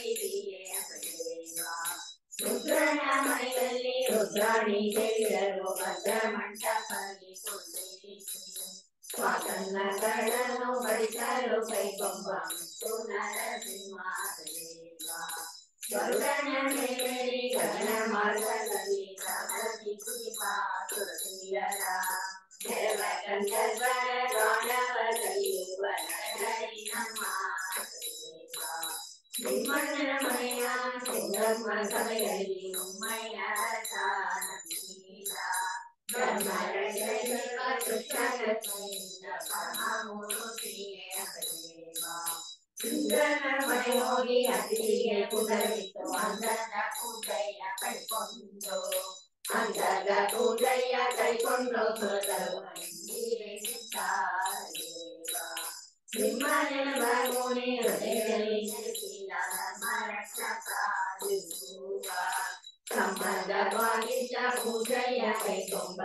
ಕನ್ನಡೈವಿಗೆ ಹರಿಯೇಮ ರುದ್ರನ ಮನೆಯಲ್ಲಿ ರುದ್ರಾಣಿ ದೇವಿಯರು ಮಂಟಪಲ್ಲಿ ಕುಳ್ಳಿರಿಸಿ ಸ್ವಾತಂತ್ರ್ಯಗಳನ್ನು ಬಡಿಸಲು ಕೈಗೊಂಬ ಮತ್ತು ನರಸಿಂಹದೇವ ಗರುಡನ ಮೇಲೇರಿ ಗಗನ ಮಾರ್ಗದಲ್ಲಿ ಪ್ರಗತಿ ಕುರಿಪ ತುಳಸಿಯರ ನೆರವ ಗಂಧರ್ವರ ಗಾನವ ಕಲಿಯುವ ನರಹರಿ ನಮ್ಮ ದೇವ ನಿಮ್ಮಣ್ಣನ ಮನೆಯ ಸಿಂಗಮ್ಮ ಸಭೆಯಲ್ಲಿ ಉಮ್ಮಯ್ಯ ಇಂದ್ರನ ಮನೆ ಹೋಗಿ ಅತಿಗೆ ಕುದರಿತು ಅಂದದ ಕೂದಯ್ಯ ಕೈಕೊಂಡು ಅಂದದ ಕೂದಯ್ಯ ಕೈಕೊಂಡು ನಿಮ್ಮನೆ ಬಾಗೋಣಿ ಹೃದಯದಲ್ಲಿ ನೆಲೆಸಿದ ಧರ್ಮ ರಕ್ಷಕ ಸಂಬಂಧವಾಗಿದ್ದ ಪೂಜೆಯ ಕೈಗೊಂಬ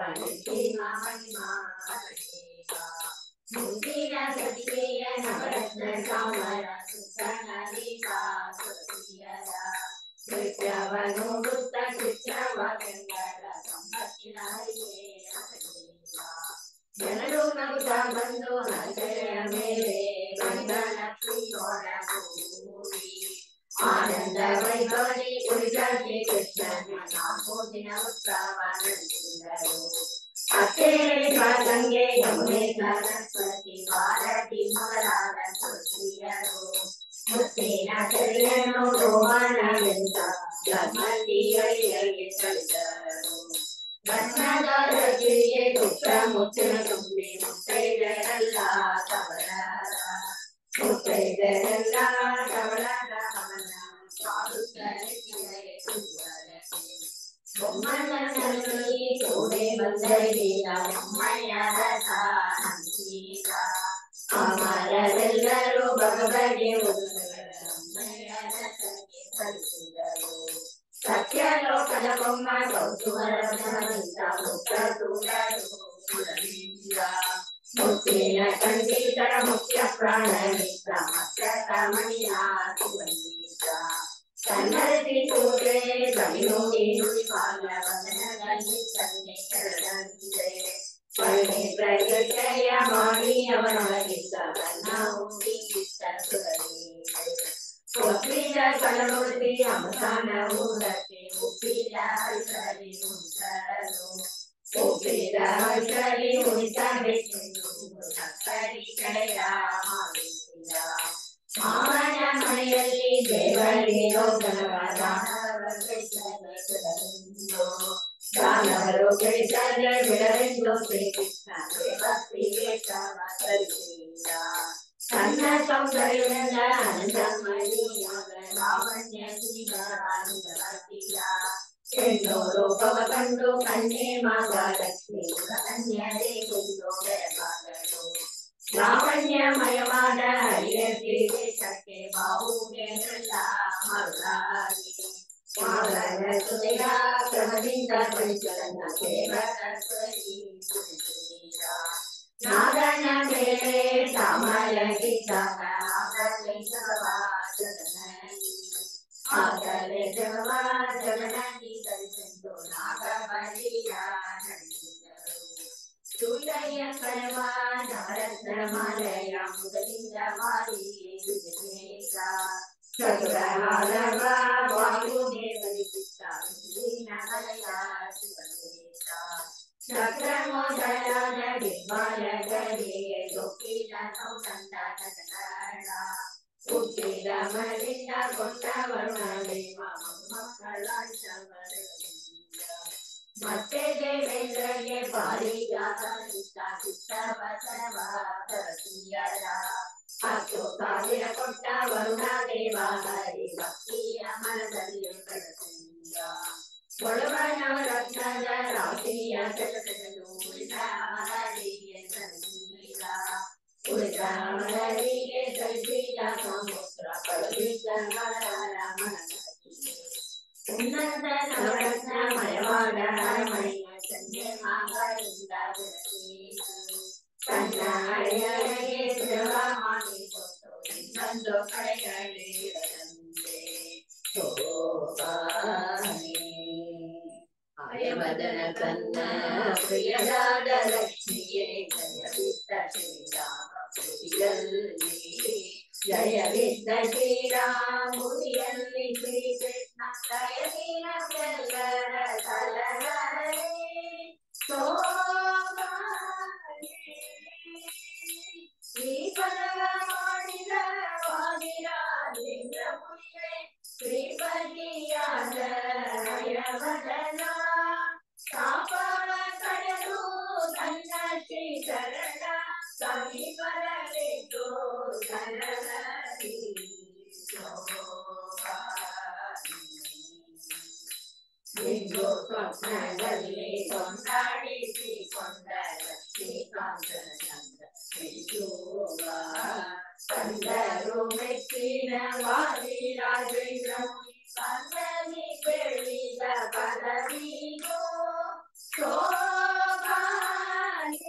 ಮುಂದಿನ ಸತಿಗೆಯ ನವರತ್ನ ಸಾಮರ ಸುತ್ತನದೀಪ ಸುರಸಿಯರ ಕೃತ್ಯವ ನೋಡುತ್ತ ಚಿತ್ರವ ಗಂಗರ ಸಂಪತ್ತಿನ ಜನರು ನಗುತ್ತಾ ಬಂದು ನಗರ ಮೇಲೆ ಗಂಗಲಕ್ಷ್ಮಿಯೋಡ ಕೂಡಿ ಆನಂದ ವೈಭವದಿ ಕುಳಿತ ಶ್ರೀ ಕೃಷ್ಣನ ನಾಲ್ಕು ದಿನ ಉತ್ಸವ ನಡೆಸಿದರು. ಅತ್ತೇರಿ ಗಂಗೆ ಯಮುನೆ ಸರಸ್ವತಿ ಭಾರತಿ ಮೊದಲಾದ ತುಳಸಿಯರು ಮುತ್ತಿನ ಚೆರಿಯನ್ನು ರೋಹಣವೆಂದ ಧರ್ಮಂದಿಗಳಿಗೆ ತಳಿದರು. ಬಣ್ಣದ ರಜೆಗೆ ಪುತ್ರ ಮುತ್ತಿನ ತುಂಬಿ ಮುತ್ತೈದೆರಲ್ಲ ಕವಲ ಮುತ್ತೈದೆರಲ್ಲ ಕವಲದ ಕವಲ ಬೊಮ್ಮನಲ್ಲಿ ಕೋಡೆ ಬಂದೈದ ಅಮ್ಮಯ್ಯರ ಸಾನಂದೀಗ ಅಮರರೆಲ್ಲರೂ ಬಗೆ ಸಲ್ಲಿಸಿದರು. ಸತ್ಯಲೋಕದ ಬೊಮ್ಮ ಕೌತುಕರದಿಂದ ಮುಕ್ತ ತೂರರು ಮುತ್ತಿನ ಖಂಡಿತರ ಮುಖ್ಯ ಪ್ರಾಣವಿದ್ದ ಮಸ್ತಕ ಮಣಿಯ ಸುಗಂಧಿತ ಕನ್ನಡತಿ ಕೂಡೆ ಕವಿನೋಡಿ ನುಡಿಪಾಲ ವದನದಲ್ಲಿ ತಂದೆ ಕರದಂತೆ ಪಳ್ಳಿ ಪ್ರಗತಿಯ ಮಾಡಿ ಅವನೊಳಗಿದ್ದ ಕನ್ನ ಉಂಡಿಗಿದ್ದ ಸುರಲೀಲೆ ಒಪ್ಪಿದ ಕಲವೃತ್ತಿ ಅವಸಾನ ಊರಕ್ಕೆ ಒಪ್ಪಿದ ಹೈಸರಿ ಉಂಟರು ಒಪ್ಪಿದ ಹೈಸರಿ ಉಳಿಸಬೇಕೆಂದು ಸಕ್ಕರಿ ಕಡೆಯ ಮಾಡಿಸಿದ ಮಾವನ ಮನೆಯಲ್ಲಿ ದೇವರಿಗೆ ದಾನವರು ಕೆಡಿಸದೆ ಬಿಡವೆಂದು ಶ್ರೀಕೃಷ್ಣ ಭಕ್ತಿ ವೇಷವ ಧರಿಸಿದ. ತನ್ನ ಸೌಂದರ್ಯದಿಂದ ಅನಂತಮಣಿಯಾದ ಲಾವಣ್ಯ ಶ್ರೀಗರಾನುಗತಿಯ ಹೆಣ್ಣು ರೂಪವ ಕಂಡು ಕನ್ಯೆ ಮಹಾಲಕ್ಷ್ಮಿ ಕನ್ಯರೆಂದು ಬೆರಗಾದರು. ಲಾವಣ್ಯಮಯವಾದ ಹರಿಯ ಶ್ರೀದೇಶಕ್ಕೆ ಬಾಹುಗೆಲ್ಲ ಮರುಳಾಗಿ ಮಾವನ ಸುದಯ ಕ್ರಮದಿಂದ ಪರಿಚಲನ ಸೇವಕಿ ನಾಗನ ಮೇಲೆ ಸಾಮಯಗಿದ್ದಾಗ ಆಗಲೇ ಜಗವಾಜಗನಲ್ಲಿ ಆಗಲೇ ಜಗವಾಜಗನಲ್ಲಿ ಧರಿಸೆಂದು ನಾಗಬಲಿಯ ನಡೆಸಿದರು. ಸೂರ್ಯ ಕಳವ ನವರತ್ನಮಾಲೆಯ ಮುದಲಿಂದ ಮಾಡಿ ವಿಜಯೇಶ ಚತುರಹಾರವ ವಾಯುದೇವರಿಗಿದ್ದ ವಿಲೀನ ವಲಯ ಶಿವನೇಶ ಚಕ್ರ ಮೊದಲಾದ ದಿಗ್ಬಾಲಗಳಿಗೆ ಒಪ್ಪಿದ ಸೌಗಂಧ ಕನ್ನಡ ಹುಟ್ಟಿದ ಮರದಿಂದ ಕೊಟ್ಟ ವರುಣದೇವ ಮಕ್ಕಳ ಮತ್ತೆ ದೇವೇಂದ್ರಗೆ ಪಾರಿಜಾತ ಚಿತ್ತವಸವ ತರಸಿಯರ ಹತ್ತು ಸಾವಿರ ಕೊಟ್ಟ ವರುಣದೇವ ಹರಿ ಭಕ್ತಿಯ ಮನದಲ್ಲಿ ಕಡಸಿದ. ಕೊಡುವ ನವರತ್ನದ ರಾಶಿಯ ಕೆಲಸಗಳು ಉಳಿದ ಮಲರಿಗೆ ಸಲ್ಲಿಸಿದ ಉಳಿದ ಮಲರಿಗೆ ಸಲ್ಲಿಸಿದ ಸಮುದ್ರ ಕಳುಹಿದ ಮಲರ ಮನದಲ್ಲಿ ಉನ್ನತ ನವರತ್ನಮಯವಾದ ಅರಮನೆಯ ಸಂಜೆ ಮಾಗಳಿಂದ ಬೆಳಕಿತು. ತನ್ನ ಹಳೆಯರಿಗೆ ಸುಲಭ ಮಾಡಿಕೊಟ್ಟು ಇನ್ನೊಂದು ಕಡೆಗಳಿರದಂತೆ ಶೋಭಾನೆ. ವದನ ಕನ್ನ ಪ್ರಿಯದಾದ ಲಕ್ಷ್ಮಿಯೇ ಜಯವಿದ್ದ ಶ್ರೀರಾಮ ಮುದಿಯಲ್ಲಿ ಜಯವಿದ್ದ ಶ್ರೀರಾಮ ಮುದಿಯಲ್ಲಿ ಶ್ರೀಕೃಷ್ಣ ಜಯಶೀಲ ಎಲ್ಲರ ಕಲಹರೇ ಶ್ರೀಪದವ ಮಾಡಿದ ವಾದಿರಾಜೇಂದ್ರ ಮುನಿಗೆ ಶ್ರೀಪತಿಯಾದ ಹಯವದನ ತಾಪವ ಕಳೆದು ತನ್ನ ಶ್ರೀ ಶರಣ ಸಮೀಪದಲ್ಲಿಟ್ಟು ಕನಲರಿ ನಿಂದು ಸ್ವಪ್ನದಲ್ಲಿ ಕೊಂಡಾಡಿಸಿಕೊಂಡ ಲಕ್ಷ್ಮೀಕಾಂತನ ಚಂದ ಶ್ರೀಶೋಭ ಕಂದರು ಮೆಚ್ಚಿನ ವಾದಿರಾಜೇಂದ್ರ ಮುನಿ ಕಂದನಿ ಕೇಳಿದ ಪದವಿಯೋ ಶೋಭಾನೆ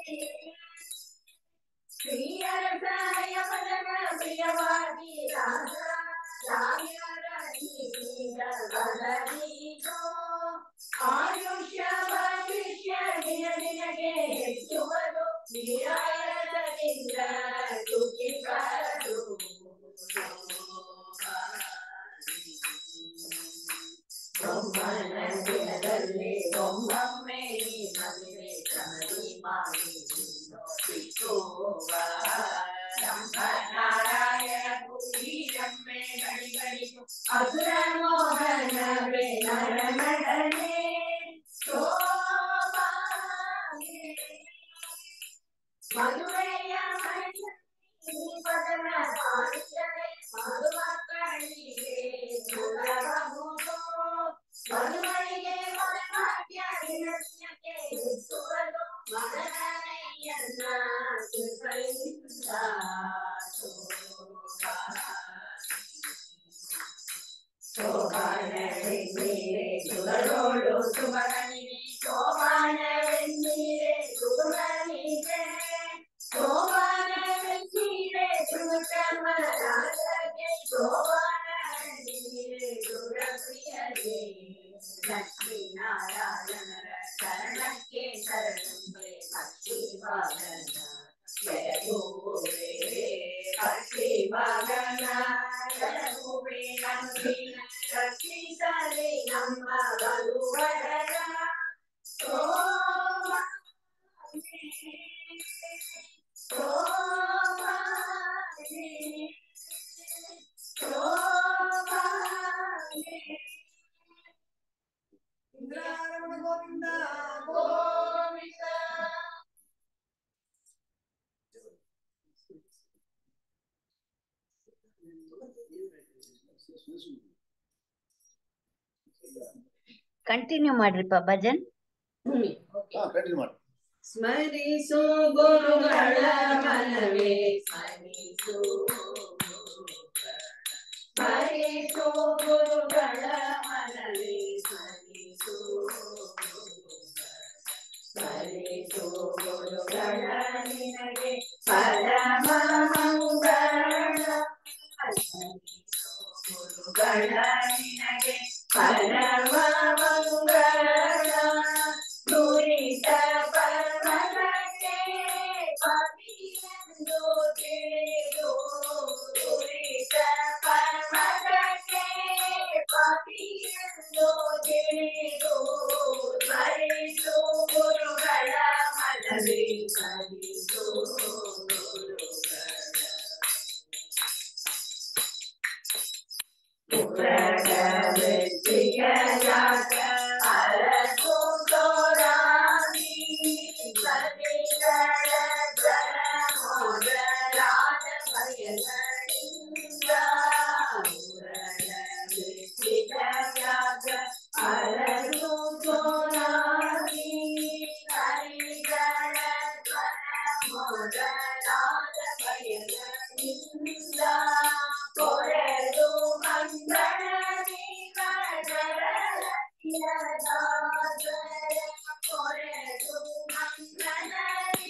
ಶ್ರೀಯರಸಾಯ ಮದನ ಪ್ರಿಯವಾಗಿ ರಾಜ ರಾಯರ ನೀಡಿದ ಪದವಿಯೋ ಆಯುಷ್ಯ ಭವಿಷ್ಯ ದಿನ ದಿನಗೆ ಹೆಚ್ಚುವುದು ನಿರಾಯದಿಂದ ತುಟಿಗಳು ಬ್ರಹ್ಮನ ದಿನದಲ್ಲಿ ಒಮ್ಮೊಮ್ಮೆ ಮದುವೆ ಕಮಲಿ ಮಾಡಿ ನಾರಾಯಣ ಪುರೀರಮ್ಮೆ ಗಡಿ ಗಡಿದು ಅಸುರ ಮೋಹನವೇ ನರನಡನೆ ಮದುವೆಯ ಪದನ ಮಾಡಿದರೆ ಮದುಮಕ್ಕಳಿಗೆ ಸುಲಭಬಹುದು ಮದುವೆಗೆ ಮನಭಾಗ್ಯ ದಿನಕ್ಕೆ ಹೆಚ್ಚುವುದು ಮನನಯ್ಯನ ಕೃಪೆಯಿಂದ ಶೋಭಾನವೆನ್ನೀರೆ ಸುರಳೋಳು ಸುಮಗನಿಗೆ ಶೋಭಾನವೆನ್ನೀರೆ ಸುಮಗನಿಗೆ ಶೋಭಾನವೆನ್ನೀರೆ ಸುಕರ್ಮರಾಜಗೆ ಶೋಭಾನವೆನ್ನೀರೆ ಸುರಪ್ರಿಯಗೆ ಲಕ್ಷ್ಮೀನಾರಾಯಣರ ಶರಣಕ್ಕೆ ಶರಣೆ ಭಕ್ತಿ ಭಾಗನ ಜಯಗೋರೆ ಭಕ್ತಿ ಭಾಗನ ಜಯಗೋರೆ ನಂಬಿನ ರಕ್ಷಿಸಲಿ ನಮ್ಮ ಬಲುವರರ ಶೋಭಾನೆ ಶೋಭಾನೆ ಶೋಭಾನೆ ಇಂದ್ರಾರಮಣ ಗೋವಿಂದ ಗೋವಿಂದ ಕಂಟಿನ್ಯೂ ಮಾಡ್ರಿಪ್ಪ ಭಜನ್. ಸ್ಮರಿಸು ಗುರುಗಳ ಮನವೇ ಸ್ಮರಿಸು ಸ್ಮರಿಸು ಗುರುಗಳ ಮನವೇ ಸ್ಮರಿಸು ಸ್ಮರಿಸು ಗುರುಗಳ ನಿನಗೆ ಪರಮ ಮಂಗಳ ಗುರುಗಳ ನಿನಗೆ ಪರಮ ಮಂಗಳ ದುರಿತ ಪರ್ವತಕ್ಕೆ ಪತಿಯೆಂದು ತಿಳಿದು ದುರಿತ ಪರ್ವತಕ್ಕೆ ಪತಿಯೆಂದು ತಿಳಿದು ಸ್ಮರಿಸು ಗುರುಗಳ ಮನವೇ ಸ್ಮರಿಸು ಪುರದ ವೆಚ್ಚಿಗಲಾಗ ಅರಸು ತೋರಾಣಿ ಸತಿಗಳ ಜನ ಮೊದಲಾದ ಭಯಗಳಿಂದ ಪುರದ ವೆಚ್ಚಿಗಲಾಗ ಅರಸು ತೋರಾಣಿ ಸತಿಗಳ ಜನ ಮೊದಲಾದ ಭಯಗಳಿಂದ ಕೊರೆದು ಮಂಗಳನಿ ಕೊರೆದು ಮಂಗಳನಿ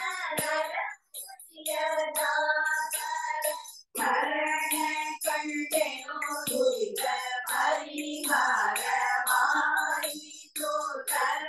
ಮರಣ ಕಂಡೆನು ದುರಿತ ಪರಿಹಾರ ಮಾಡಿತು ತರ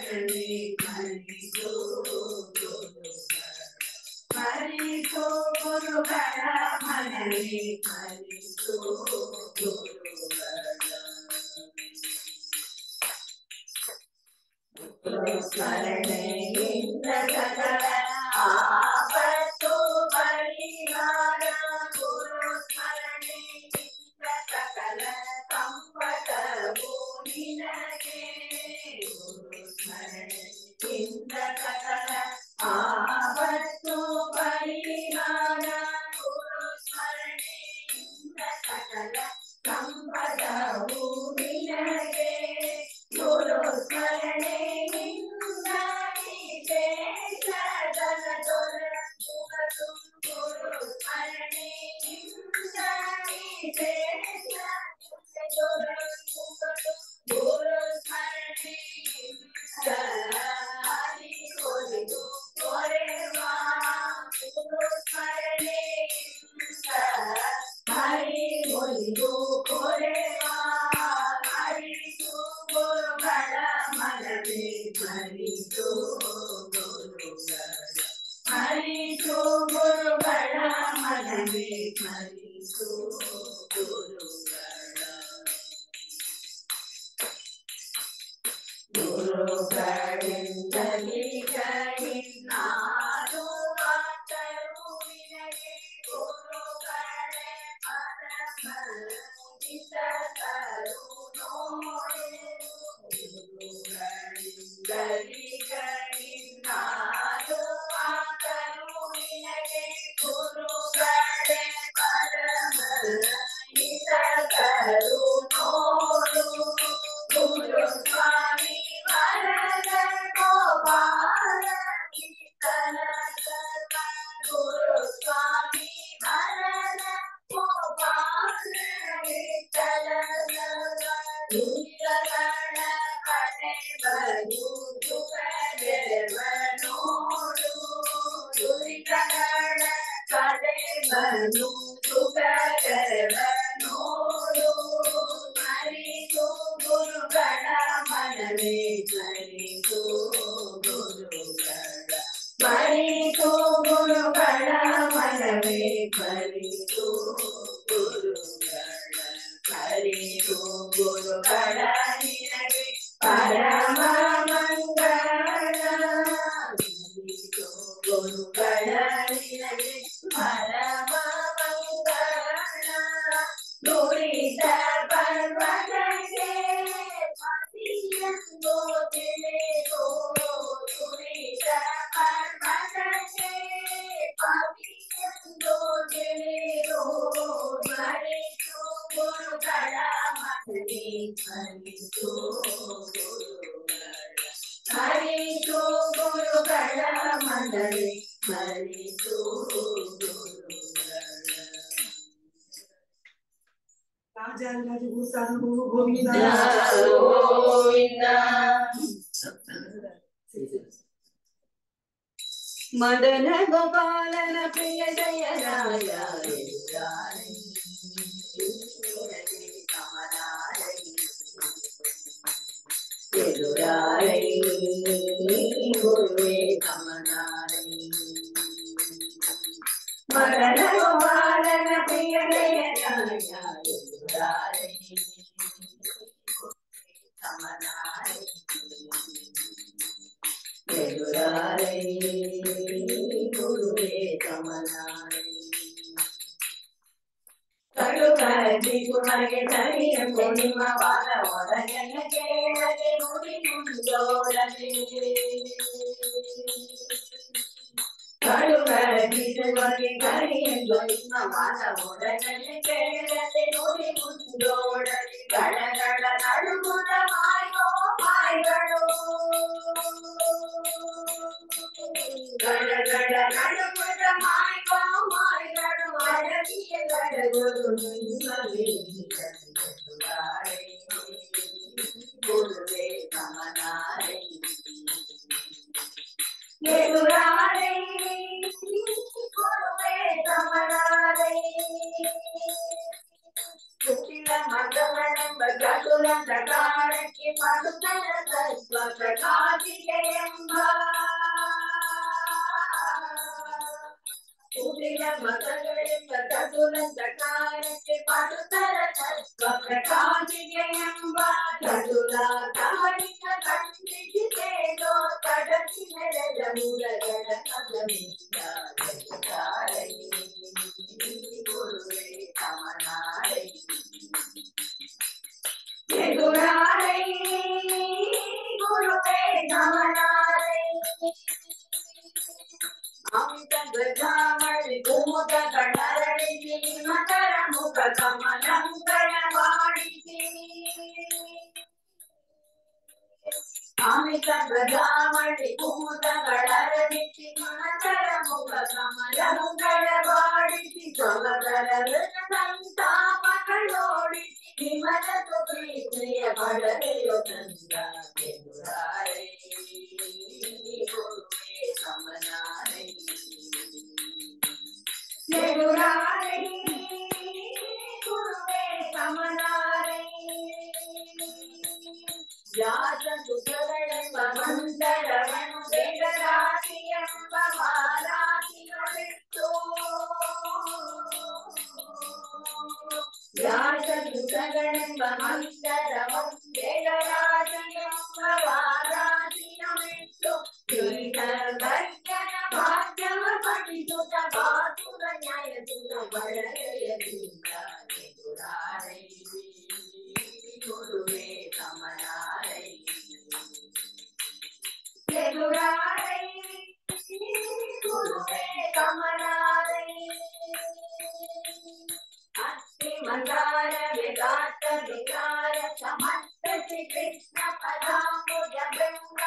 मदन गोपालन प्रिय जय राय मदन गोपालन प्रिय जय ಮತಗಳಿಂದ ಚತುರಂತಕಾರಕ್ಕೆ ಪಡುತ್ತರ ತತ್ವ ಪ್ರಕಾಶಿಗೆ ಎಂಬ ಚತುರ ಕಾಣಿಕ ಖಂಡಿಸಿತೇನೋ ಕಡಸಿ ನೆರೆದ ಮೂಲಗಳ ಕದಮಿಂದ ಗುರುವೇ ಕಮನಾರೈ ಎದುರಾರೈ ಗುರುವೇ ಕಮನಾರೈ ಅಮಿತ ಗಜಾಮಣಿ ಕುಮುದ ಗಣರಳಿಸಿ ಮಕರ ಮುಖ ಕಮಲಂಕಣ ಮಾಡಿಸಿ ಅಮಿತ ಗಜಾಮಣಿ ಕುಮುದ ಗಣರಳಿಸಿ ಮಕರ ಮುಖ ಕಮಲಂಕಣ ಮಾಡಿಸಿ ಸೊಗದರ ಸಂತಾಪಗಳೋಡಿಸಿ ವಿಮಲ ಪ್ರೀತಿಯ ಪಡಲೆಯೋ ತಂದ ಎದುರಾರೈ ಗುರುವೇ ಕಮನಾರೈ ಎದುರಾರೈ ಗುರುವೇ ಕಮನಾರೈ ವ್ಯಾಸ ಸುಖಗಳೆಂಬ ಮಂದರವನು ವೇದರಾಶಿ ಎಂಬ ಮಾರಾಶಿಗಳಿತ್ತು ವ್ಯಾಸ ಸುಖಗಳೆಂಬ ಮಂದರವನು ವೇದರಾಶಿ ಎಂಬ ಮಾರಾಶಿಗಳಿತ್ತು ಶ್ರೀಧರ್ಮಜ್ಞನ ಭಾಗ್ಯವ ಪಠಿಸುತ್ತ ಬಾಸುರ ನ್ಯಾಯಸುರ ಬಡಗೆಯದಿಂದ ಎದುರಾರೈ ಗುರುವೇ ಕಮನಾರೈ ಎದುರಾರೈ ಗುರುವೇ ಕಮನಾರೈ ಅಸ್ತಿ ಮಂದಾರ ವಿಗಾತ ವಿಕಾರ ಸಮಸ್ತ ಶ್ರೀ ಕೃಷ್ಣ ಪದಾಂಬುಜ ಭೃಂಗ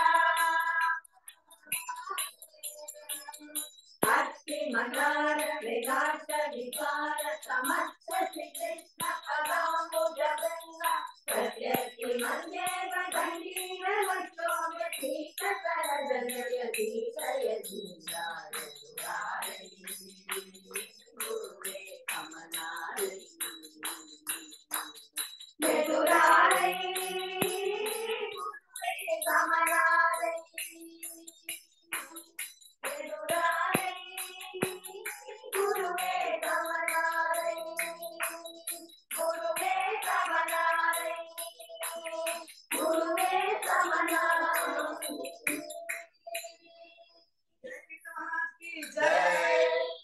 ಅಸ್ತಿ ಮಂದಾರ ವಿಗಾತ ವಿಕಾರ ಸಮಸ್ತ ಶ್ರೀ ಕೃಷ್ಣ ಪದಾಂಬುಜ ಭೃಂಗ ಪ್ರತ್ಯರ್ಥಿ ಮಂದೇವ ಗಂಡೀರ ವಸ್ತೋಗ ತೀತ ಕರದಯ ತೀತಯದಿಂದ ಎದುರಾರೈ ಗುರುವೇ ಕಮನಾರೈ ಎದುರಾರೈ ಗುರುವೇ ಕಮನಾರೈ ಎದುರಾರೈ ಗುರುವೇ ಕಮನಾರೈ ಗುರುವೇ ಕಮನಾರೈ ಗುರುವೇ ಕಮನಾರೈ ಜಯ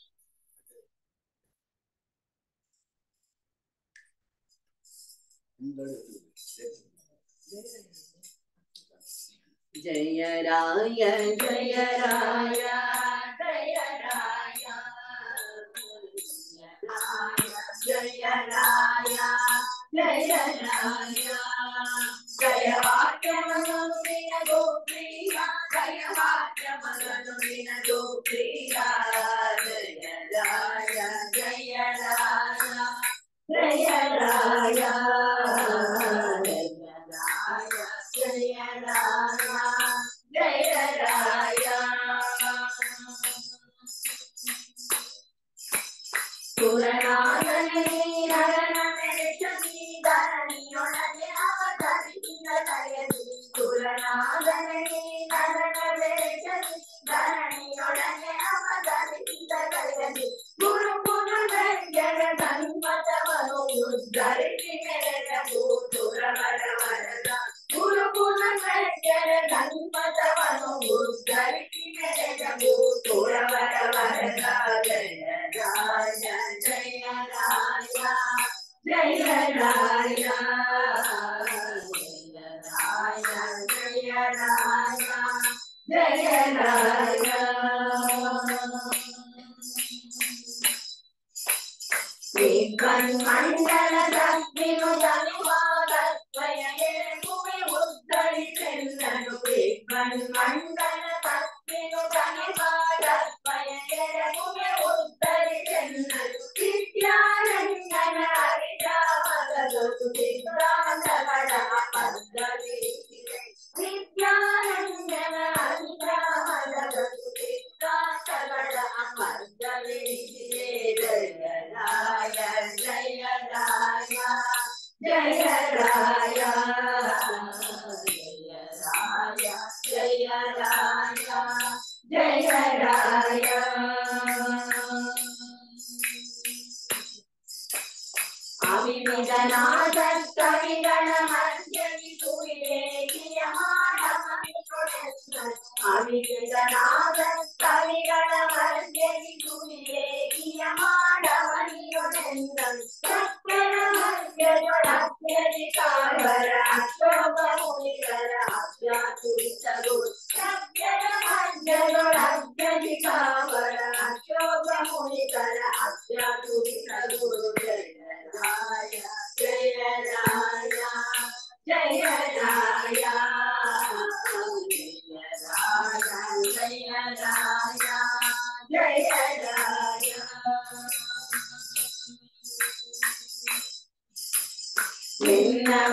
ಜಯ ರಾಯ ಜಯ ರಾಯ ಜಯ ರಾಯ ಜಯ ರಾಯ ಜಯ ರಾಯ ಜಯ ವಾಕ್ಯ ಮನುವಿನ ಗೋಪ್ರಿಯ ಜಯ ವಾಕ್ಯ ಮನುವಿನ ಗೋಪ್ರಿಯ ಜಯ ರಾಯ ಜಯ ರಾಯ ಜಯ ರಾಯ ಜಯ ರಾಯ ಜಯ ರಾಯ ಪುರನಾದನೇ ನರನ ಮೆರೆಸದಿ ಧರಣಿಯೊಳಗೆ ಅವತರಿಸಿದ ದಯದಿ ಪುರನಾದನೇ ನರನ ಮೆರೆಸದಿ ಧರಣಿಯೊಳಗೆ ಅವತರಿಸಿದ ದಯದಿ ಗುರು ಪುನರ್ಜರ ಸಂಪದವನು ಉದ್ಧರಿಸಿ ಮೆರೆದ ಭೂತುರವರ ವರದ ಗುರು ಪುನರ್ಜರ ಸಂಪದವನು ಉದ್ಧರಿಸಿ ಮೆರೆದ ಭೂತುರವರ ವರದ ಜಯ ರಾಯ ಜಯ ರಾಯ ಜಯ ರಾಯ ಜಯ ರಾಯ ಜಯ ರಾಯ ಜಯ ರಾಯ ವಿದ್ವನ್ಮಂಡಲ ದಕ್ಷಿಣು ಧನುವಾದ ಸ್ವಯ ಎಳೆಗುವೆ ಉದ್ಧರಿಸೆಲ್ಲನು ವಿದ್ವನ್ಮಂಡಲ ದಕ್ಷಿಣು ಧನುವಾದ ಸ್ವಯ ಎಳೆಗುವೆ ಉದ್ಧರಿಸೆಲ್ಲನು ವಿದ್ಯಾನಂದನ ಹರಿದಾಮಗಲು ಸಿದ್ಧಾಂತಗಳ ಪದ್ಧತಿಸಿದೆ ವಿದ್ಯಾನಂದನ ಹರಿದಾಮಗಲು ಸಿದ್ಧಾಂತಗಳ ಪದ್ಧತಿಸಿದೆ ಜಯ ರಾಯ ಜಯ ರಾಯ ಜಯ ರಾಯ ಜಯ ರಾಯ ಜಯ ರಾಯ ಜಯ ರಾಯ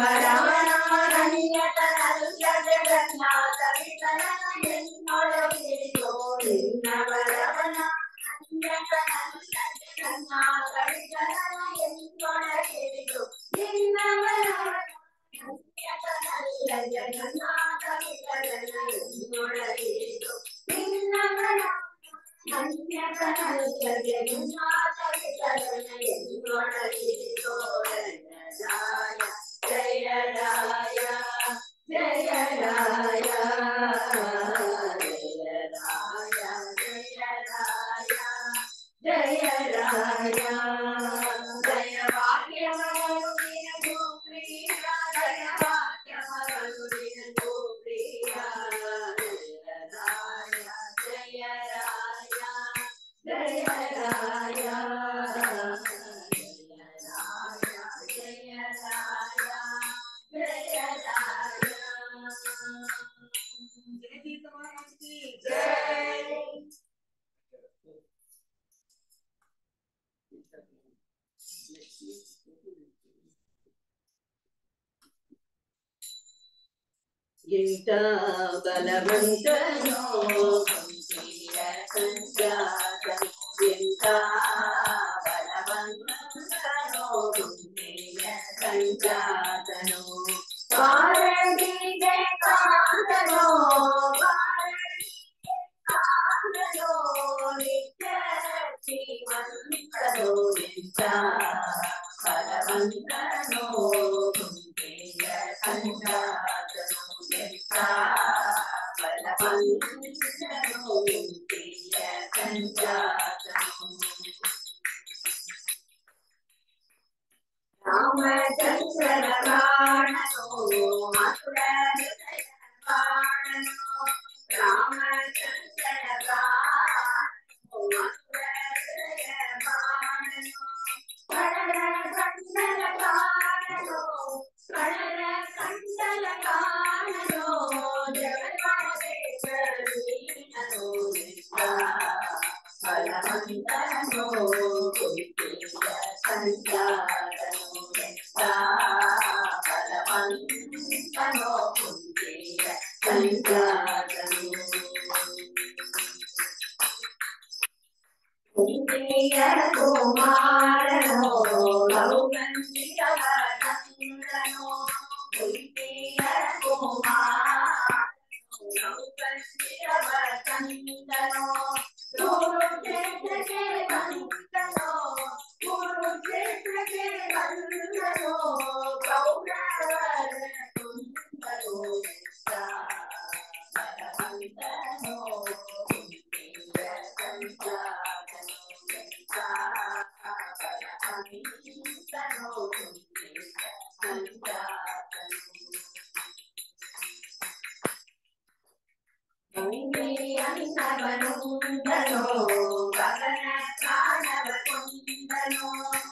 ನಿನ್ನವರವನಾರಣ್ಯತನಲು ಜಗನ್ನಾಥ ವಿಠಲನ ಎನ್ನೊಳಗಿರಿಯೋ ನಿನ್ನವರವನ ಅನ್ಯತನಲು ಜಗನ್ನಾಥ ವಿಠಲನ ಎನ್ನೊಳಗಿರಿಯೋ ನಿನ್ನವರವನ ಅನ್ಯತನಲ್ಲ ಜಗನ್ನಾಥ ವಿಠಲನ ಎನ್ನೊಳಗಿರಿಯೋ ನಿನ್ನವರ ಅನ್ಯತನಲ್ಲ ಜಗನ್ನಾಥ ವಿಠಲನ ಎನ್ನೊಳಗಿರಿಯೋ ಜಯ ರಾಯ ಜಯ ರಾಯ ಜಯ ರಾಯ ಜಯ ರಾಯ ಜಯ ರಾಯ ಜಯ ವಾಕ್ಯವರುಣಿನ ಗೋಪ್ರಿಯ ಜಯ ವಾಕ್ಯವರುಣಿನ ಗೋಪ್ರಿಯ ಜಯ ರಾಯ ಜಯ ರಾಯ ಜಯ ರಾಯ ಇಂಥ ಬಲವಂತನೋ ಕುಂತಿಯ ಸಂಜಾತ ಇಂಥ ಬಲವಂತನೋ ಕುಂತಿಯ ಸಂಜಾತನೋ ಕಾರಣಿಗೆ ಕಾಂತನೋ ಕಾರಣಿಗೆ ಕಾಂತನೋ ನಿತ್ಯ ಜೀವಂತನೋ ಇಂಥ ಬಲವಂತನೋ ಕುಂತಿಯ ಸಂಜಾತನೋ ಇಂಥ ಬಲವಂತನೋ ಕುಂತಿಯ ಸಂಜಾತನೋ ರಾಮಚಂದ್ರನ ಕಾಣನೋ ಮಧುರ ಹೃದಯ ಕಾಣನೋ ರಾಮಚಂದ್ರನ ಕಾಣನೋ ಮಧುರ ಹೃದಯ ಕಾಣನೋ ಕಳರ ಕಂಡಲ ಕಾಣನೋ ಕಳರ ಕಂಡಲ ಕಾಣನೋ ಜಗನ್ಮಾತೆಯನೋ ಬಲವಂತನೋ ಕುಂತಿಯ ಸಂಜಾತನೋ ಬಲವಂತನೋ ಕುಂತಿಯ ಸಂಜಾತನೋ ಕುಂತಿಯ ಕುಮಾರನೋ ಗೌಗಂಧಿಯ ಚಂದ್ರನೋ ಕುಂತಿಯ ಕುಮಾರನೋ ಗೌಗಂಧಿಯ ಚಂದ್ರನೋ ಕುರುಕ್ಷೇತ್ರಕ್ಕೆ ಬಂದನೋ ಕುರುಕ್ಷೇತ್ರಕ್ಕೆ ಬಂದನೋ ಕೌರವರ ಕುಂದನೋ ಬಲವಂತನೋ ಕುಂತಿಯ ಸಂಜಾತನೋ ಬಲವಂತನೋ ಕುಂತಿಯ ಸಂಜಾತನೋ ಗಂಗೆಯನ್ನವನುಂದನೋ ಗಗನ ಪ್ರಾಣವ ಕುಂದನೋ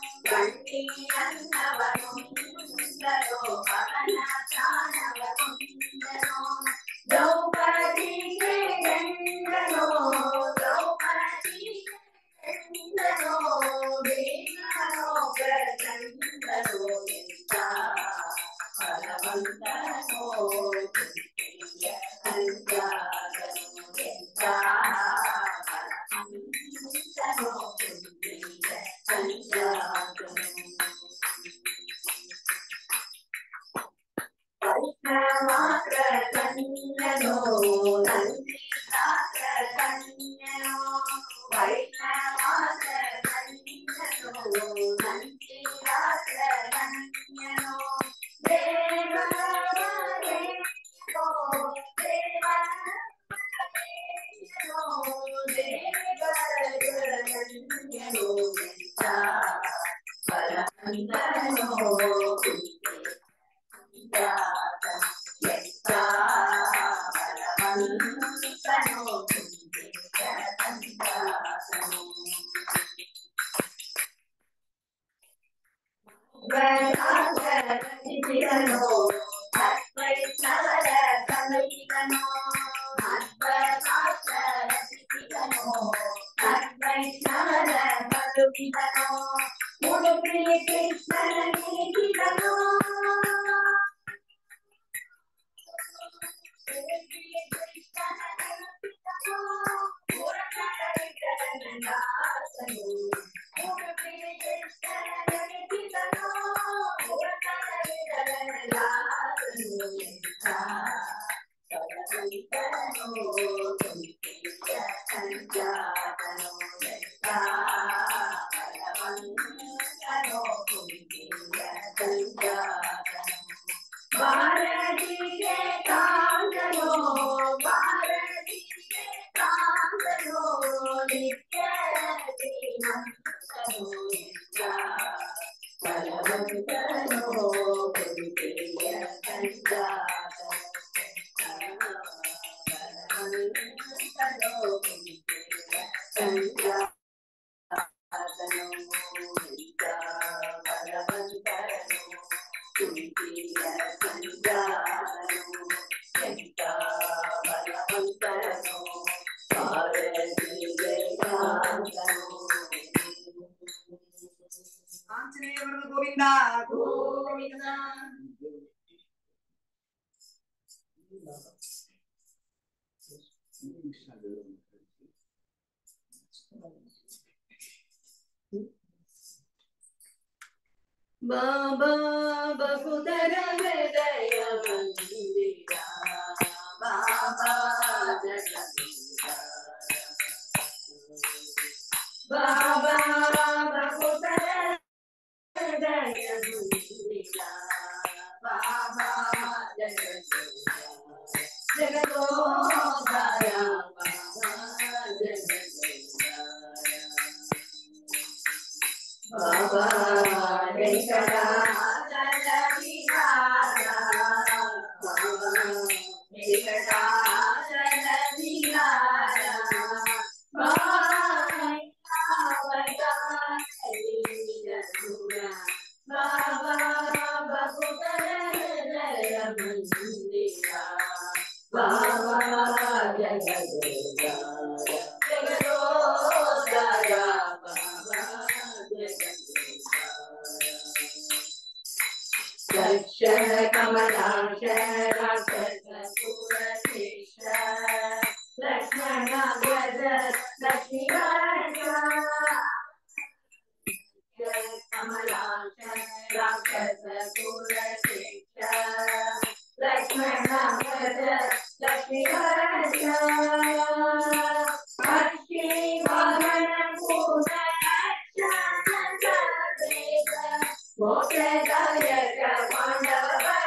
ಗಂಗೆಯನ್ನವನುಂದನೋ ಗಗನ ಪ್ರಾಣವ ಕುಂದನೋ ದ್ರೌಪದಿಗೆ ಗಂಡನೋ ದ್ರೌಪದಿಗೆ ಗಂಡನೋ ಭೀಮನೋ ಗಂಡನೋ ಎಂತ ಬಲವಂತನೋ ಕುಂತಿಯ ಸಂಜಾತನೋ ಎಂತ ಬಲವಂತನೋ ಕುಂತಿಯ ಸಂಜಾತನೋ ಮಾತ್ರ ಕನ್ಯನೋ ನಂದಿ ಮಾತ್ರ ಕನ್ಯನೋ ವೈಷ್ಣವಾತ್ರ ಕನ್ಯನೋ ನಂದಿ ಮಾತ್ರ ಕನ್ಯನೋ ದೇವರ ದೇವೋ ದೇವರ ದೇವೋ ದೇವರ ಕನ್ಯನೋ ಎಂತ ಬಲವಂತನೋ ಕುಂತಿಯ ಎಂತ ಬಲವಂತನೋ ಕುಂತಿಯ ಸಂಜಾತನೋ ರಚಿಸಿದನೋ ಅದ್ವೈತವರ ಕಲಿಸಿದನೋ ಅದ್ವೈತಾಸ್ತ್ರ ರಚಿಸಿದನೋ ಅದ್ವೈತವರ ಕಲಿಸಿದನೋ ಉಡುಪಿ ಕೃಷ್ಣನ ನೀಡಿದನೋ ಭಾರತಿಗೆ ಕಾಂತನೋ ಭಾರತಿಗೆ ಕಾಂತನೋ ನಿತ್ಯ ಶ್ರೀಮಂತನೋ ಬಲವಂತನೋ ಕುಂತಿಯ ಸಂಜಾತನೋ ಬಲವಂತನೋ ಕುಂತಿಯ ಸಂಜಾತನೋ ಬಲವಂತನೋ ಕುಂತಿಯ ಸಂಜಾತನೋ ಎಂತ ಬಲವಂತನೋ ಭಾರತಿಗೆ ಕಾಂತನೋ. ಆಂಜನೇಯ ವರದ ಗೋವಿಂದ ಗೋವಿಂದ ಬಾಬಾ ಬಹುದರ ಹೃದಯ ಮಂದಿರ ಬಾಬಾ ಜಗದೀಶ ಬಾಬಾ ಬಹುದರ ಹೃದಯ ಮಂದಿರ ಬಾಬಾ ಜಗದೀಶ ಜಗದೋಧಾರ ಬಾಬಾ ಜಗದೀಶ ಬಾಬಾ ವೆಂಕಟಾಚಲ ವಿಹಾರ ಬಾಬಾ ವೆಂಕಟಾಚಲ ವಿಹಾರ ಬಾಬಾ ಬಹುದರ ಹೃದಯ ಮಂದಿರ ಬಾಬಾ ಜಗದೋಧಾರ ಜಗದೋಧಾರ ಬಾಬಾ ದಕ್ಷ ಕಮಲಾಕ್ಷ ರಾಕ್ಷಸ ಪುರಶೇಷ ಲಕ್ಷ್ಮಣ ಗಜ ಲಕ್ಷ್ಮೀಗಣ ಕಮಲಾಕ್ಷ ರಾಕ್ಷಸ ಪುರಶೇಷ ಲಕ್ಷ್ಮಣ ಗಜ ಲಕ್ಷ್ಮೀಗಣ ಅಕ್ಷಿ ವಾಹನ ಪೂರ್ಣ ಮೋಕ್ಷದಾಯಕ ಪಾಂಡವ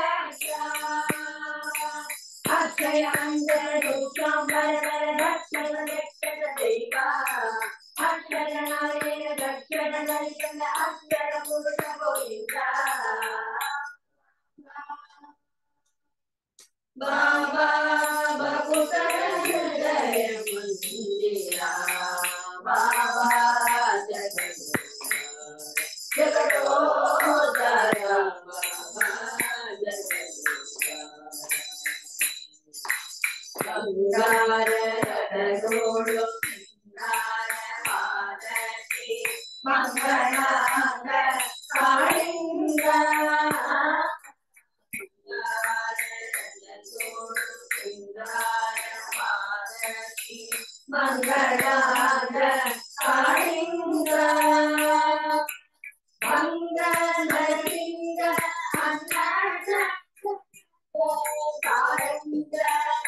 ಅಕ್ಷಯ ಅಂಜನ ರಕ್ಷಣ ರಕ್ಷಣ ದೈವ ಅಕ್ಷರ ನಾರಾಯಣ ರಕ್ಷಣ ನರಿಕಂದ ಅಕ್ಷರ ಪುರುಷ ಗೋವಿಂದ ಬಾಬಾ ಬಹುದರ ಹೃದಯ ಮಂದಿರ ಬಾಬಾ ಜಗದೀಶ ಜಗದೋಧಾರ ಬಾಬಾ ಜಗದೀಶ ಬಂಗಾರ ರಥಗೋಳು ಸಿಂಗಾರ ಮಾದತಿ ಮಂಗಳಾಂಗ ಕಾಳಿಂಗ ಬಂಗಾರ ರಥಗೋಳು ಸಿಂಗಾರ ಮಾದತಿ ಮಂಗಳಾಂಗ ಕಾಳಿಂಗ ಮಂಗಲಲಿಂಗ ಅನ್ನಾಟ ಕಾರಂಗ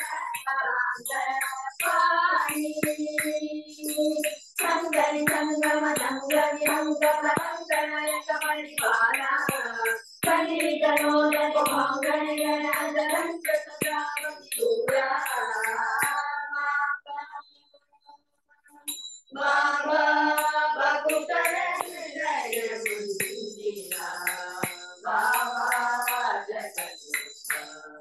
ಪಾಣಿ ಸಂಗರಿ ಸಂಗಮ ಸಂಗರಿ ಹಂಗ ಪ್ರವಂಗನಾಯಕ ಪರಿವಾರ ಕಲಿಗನೋದಕ ಮಂಗನಿಗಣ ಅದರಂತ ಸದಾವತಿ ದೂರ ಬಾಬಾ ಬಹುದರ ಹೃದಯ ಮಂದಿರ ಬಾಬಾ ಜಗದೀಶ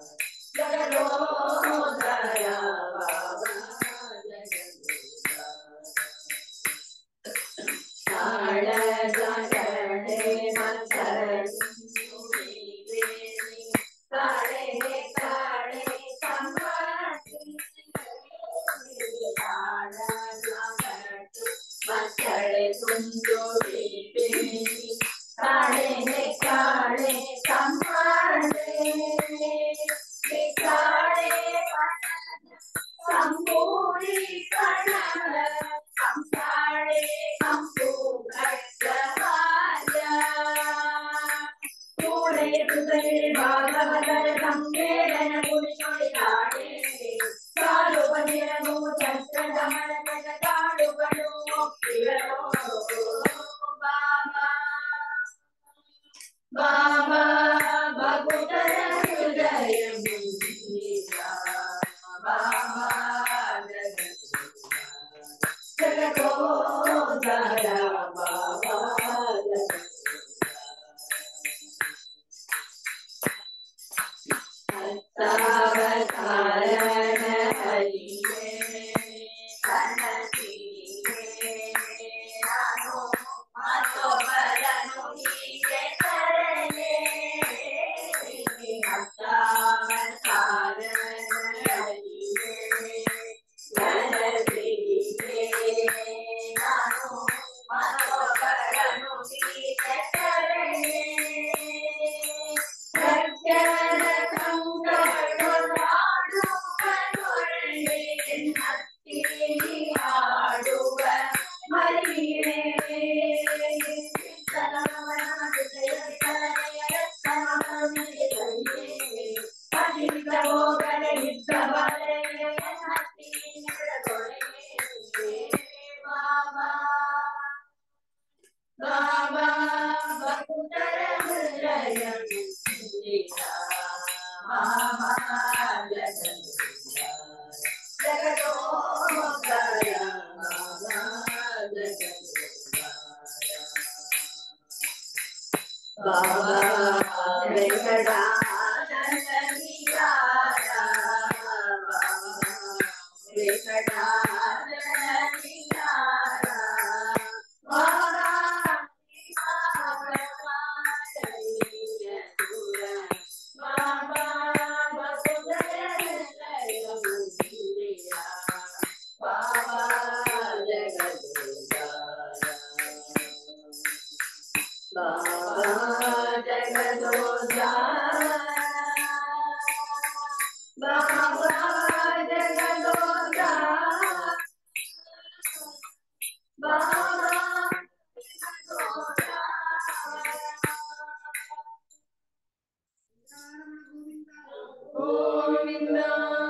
ಜಗದೋಧಾರ ಬಾಬಾ ಜಗದೀಶ ತಾಳ ಜಗಡೆ ಮಂತರ ತಾಳೆ ತಾಳೆ ಸಂಪಾತಿ ತಾಳ ಮಕ್ಕಳೆ ತುಂಜೋಡಿ ಕಾಳೆ ಕಾಳೆ ಸಂಪಾಡೆ ಕಾಳೆ ಭಕ್ತಾವತಾರಣ ಹರಿಯೇ ಕನಸಿಗೆ ನಾನು ಮತ್ತೊಬ್ಬರನ್ನು ಹೀಗೆ ಕರೆಯೇ ಭಕ್ತಾವತಾರಣ ಹರಿಯೇ ಕನಸಿಗೆ ನಾನು ಮತ್ತೊಬ್ಬರನ್ನು ಹೀಗೆ ಕರೆಯೇ ಸತ್ಯದ ಸಂಗಗಳು ಹಾಡುವನೊಳ್ಳೆ ಹತ್ತಿ ಹಾಡುವ ಮರಿಯೇ ಪತಿತ ಹೋಗಲ ಇದ್ದ ಬರೆಯ ಹತ್ತಿ ಬಾಬಾ ಬಾಬಾ ಭಕ್ತರ ಹೃದಯ ಬಾಬಾ ಜಗದೋದ್ಧಾರ ಬಾಬಾ ಜಗದೋದ್ಧಾರ ಬಾಬಾ ವೆಂಕಟಾಚಲ ನಿವಾರ ಬಾಬಾ ವೆಂಕಟಾಚಲ ನಿವಾರ ಬಾಬಾ ಬಾಬಾ ಬಾಬಾ ಜಗದೋದ್ಧಾರ ಬಾಬಾ ಜಗದೋದ್ಧಾರ ಬಾಬಾ ಜಗದೋದ್ಧಾರ ಬಾಬಾ ಗೋವಿಂದ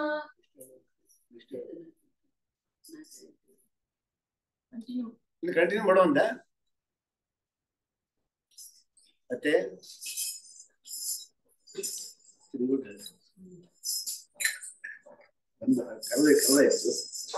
ಕಂಟಿನ್ಯೂ ಮಾಡೋಣ ಮತ್ತೆ ಕಲ್ಲ ಕಲ್ಲ ಇತ್ತು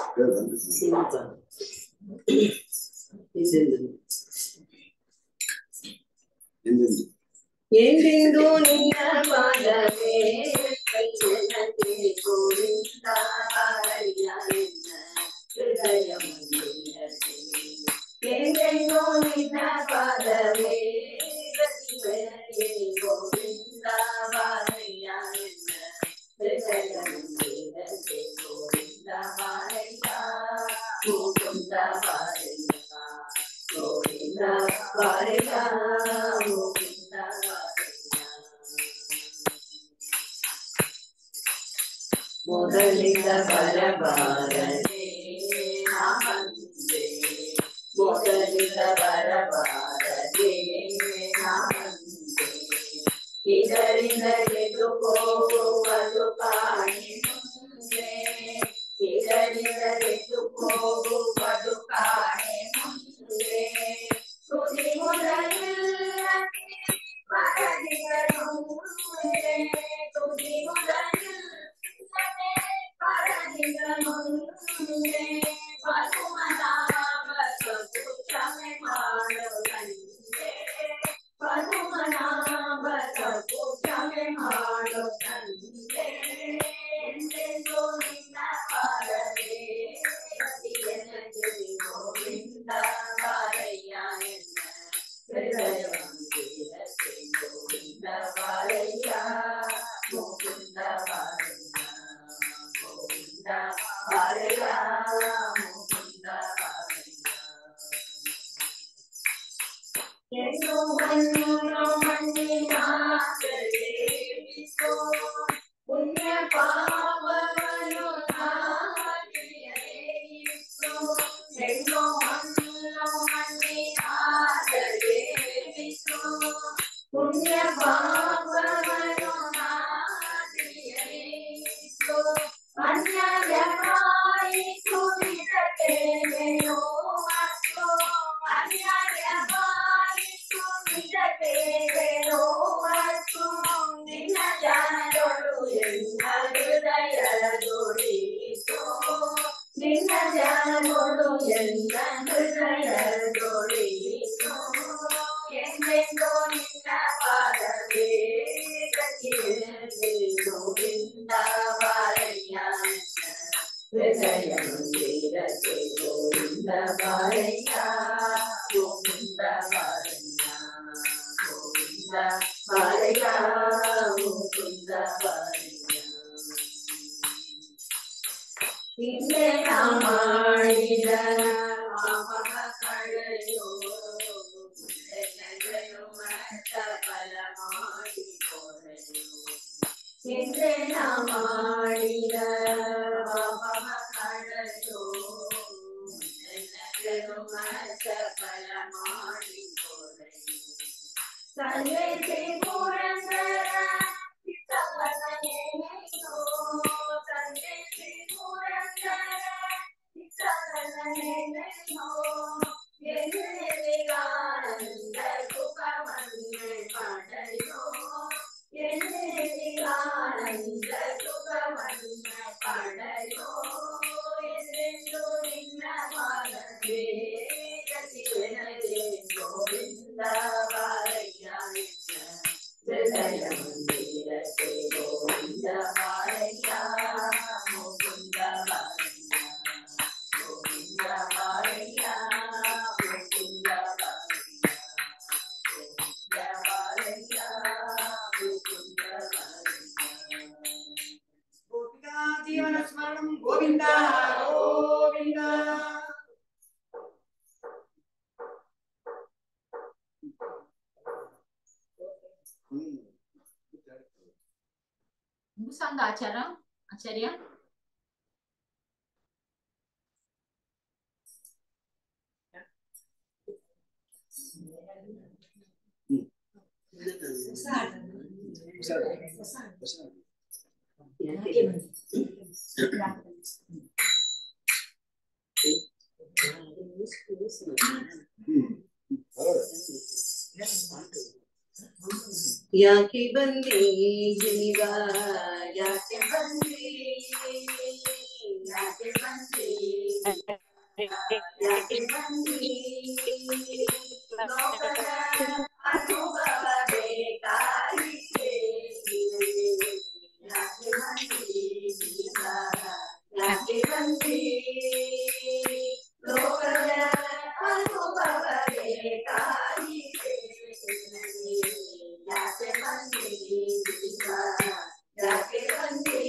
ಎಂದೆಂದು ನಿನ್ನ ಪಾದವೇ ಕೈಯನತೆ ಗೋವಿಂದ ಬಾರಯ್ಯ ನಿನ್ನ ಹೃದಯ ಮಂದಿರತೆ ಎಂದೆಂದು ನಿನ್ನ ಪಾದವೇ ಗತಿಯನತೆ ಗೋವಿಂದ ಬಾರಯ್ಯ ನಿನ್ನ ಹೃದಯ ಮಂದಿರತೆ ಗೋವಿಂದ ಬಾರಯ್ಯ ಮುಕುಂದ ಬಾರಯ್ಯ ಗೋವಿಂದ ಬಾರಯ್ಯ ಮುಕುಂದ ಬಾರಯ್ಯ ಮೊದಲಿಂದ ಬರಬಾರದೆ ನಾಮಂದೆ ಮೊದಲಿಂದ ಬರಬಾರದೆ ನಾಮಂದೆ ಇದರಿಂದ ಗೆದ್ದು ಹೋಗುವುದು ಕಾಣಿ ಮುಂದೆ ಇದರಿಂದ ಗೆದ್ದು ಹೋಗುವುದು ಕಾಣಿ ಮುಂದೆ ತುದಿ ಮೊದಲಿಲ್ಲ ಪರದಿಗಳು ಮುಂದೆ ತುದಿ ಮೊದಲಿಲ್ಲ ಪರದಿಗಳು ಮುಂದೆ ಪದುಮನಾಭ ಕ್ಷಮೆ ಮಾಡು ತಂದೆ ಪದುಮನಾಭ ಕ್ಷಮೆ ಮಾಡು ತಂದೆ ಎಂದೆಂದು ನಿನ್ನ ಪಾದವೇ ಗೋವಿಂದ ಬಾರಯ್ಯ ಎನ್ನ ಹೃದಯ ಮಂದಿರತೆ ಗೋವಿಂದ ಬಾರಯ್ಯ ಮುಕುಂದ ಬಾರಯ್ಯ ಗೋವಿಂದ ಬಾರಯ್ಯ ಮುಕುಂದ ಬಾರಯ್ಯ ಎಂದು ಮಣ್ಣು ಮಣ್ಣಿನ ಬಿಟ್ಟು ಪುಣ್ಯ ಪಾಪವನ್ನು ನಾಗಿಯೇಸು ಎಂದು ಮಣ್ಣು ಮಣ್ಣಿನ ಬಿಟ್ಟು ಪುಣ್ಯ ಪಾಪವನ್ನು ನಾಗಿಯೇಸು ಅನ್ಯಾಯವಾಯಿತು ಇದಕ್ಕೆ ನೋವಾಯ್ತು ಅನ್ಯಾಯವಾಯಿತು ಇದಕ್ಕೆ ನೋವಾಯ್ತು ನಿನ್ನ ಜಾನಗಳು ಎಲ್ಲ ಹೃದಯ ಜೋಡಿತು ನಿನ್ನ ಜಾನಗಳು ಎಲ್ಲ ಹೃದಯ ಜೋಡಿತು ಎಂದೆಂದೋ ನಿನ್ನ ಪಾದವೇ ಗತಿಯಲ್ಲಿ ಗೋವಿಂದ ಹಿಂದೆ ನಾ ಮಾಡಿದ ಪಾಪವ ಕಳೆಯೋ ಮುಂದೆ ನಡೆಯೋ ಮತ್ತ ಫಲ ಮಾಡಿ ಕೊಡೆಯೋ ಹಿಂದೆ ನಾ ಮಾಡಿದ ಪಾಪವ ಕಳೆಯೋ ಮುಂದೆ ನಡೆಯೋ ಮತ್ತ ಫಲ ಮಾಡಿ ಕೊಡೆಯೋ ಸಂದೇಶಿ ಪುರಂದರ ಚಿತ್ತವನೆಯೋ ಸಂದೇಶಿ ಪುರಂದರ ಚಿತ್ತವನೆಯೋ ಎನ್ನೆಲಿಗಾನಂದ ಸುಖವನ್ನೇ ಪಡೆಯೋ ಎನ್ನೆಲಿಗಾನಂದ ಸುಖವನ್ನೇ ಪಡೆಯೋ ಎಂದೆಂದು ನಿನ್ನ ಪಾದವೇ ಗತಿಯೇ ಗೋವಿಂದ ಬಾರಯ್ಯ ಜಯ ಮಂದಿರಕ್ಕೆ ಗೋವಿಂದ ಬಾರಯ್ಯ ಮುಕುಂದ ಬಾರಯ್ಯ ಗೋವಿಂದ ಬಾರಯ್ಯ ಮುಕುಂದ ಬಾರಯ್ಯ ಗೋವಿಂದ ಬಾರಯ್ಯ ಮುಕುಂದ ಬಾರಯ್ಯ ಗೋಪಿಕಾ ಜೀವನ ಸ್ಮರಣಂ ಗೋವಿಂದ ಗೋವಿಂದ ಮುಗಿಸಂಗ ಆಚಾರ ಆಚಾರ್ಯ ಯಾಕೆ ಬಂದಿ ಜೀವ ಯಾಕೆ ಬಂದಿ ಯಾಕೆ ಬಂದಿ ಯಾಕೆ ಬಂದಿ ಲೋಕದ ಅನುಭವ ಬೇಕಾಗಿತ್ತೆ ಯಾಕೆ ಬಂದಿ ಜೀವ ಯಾಕೆ ಬಂದಿ ಲೋಕದ ಅನುಭವ ಬೇಕಾಗಿತ್ತೆ ಯಾಕೆ ಬಂದಿ ಜೀವ ಯಾಕೆ ಬಂದಿ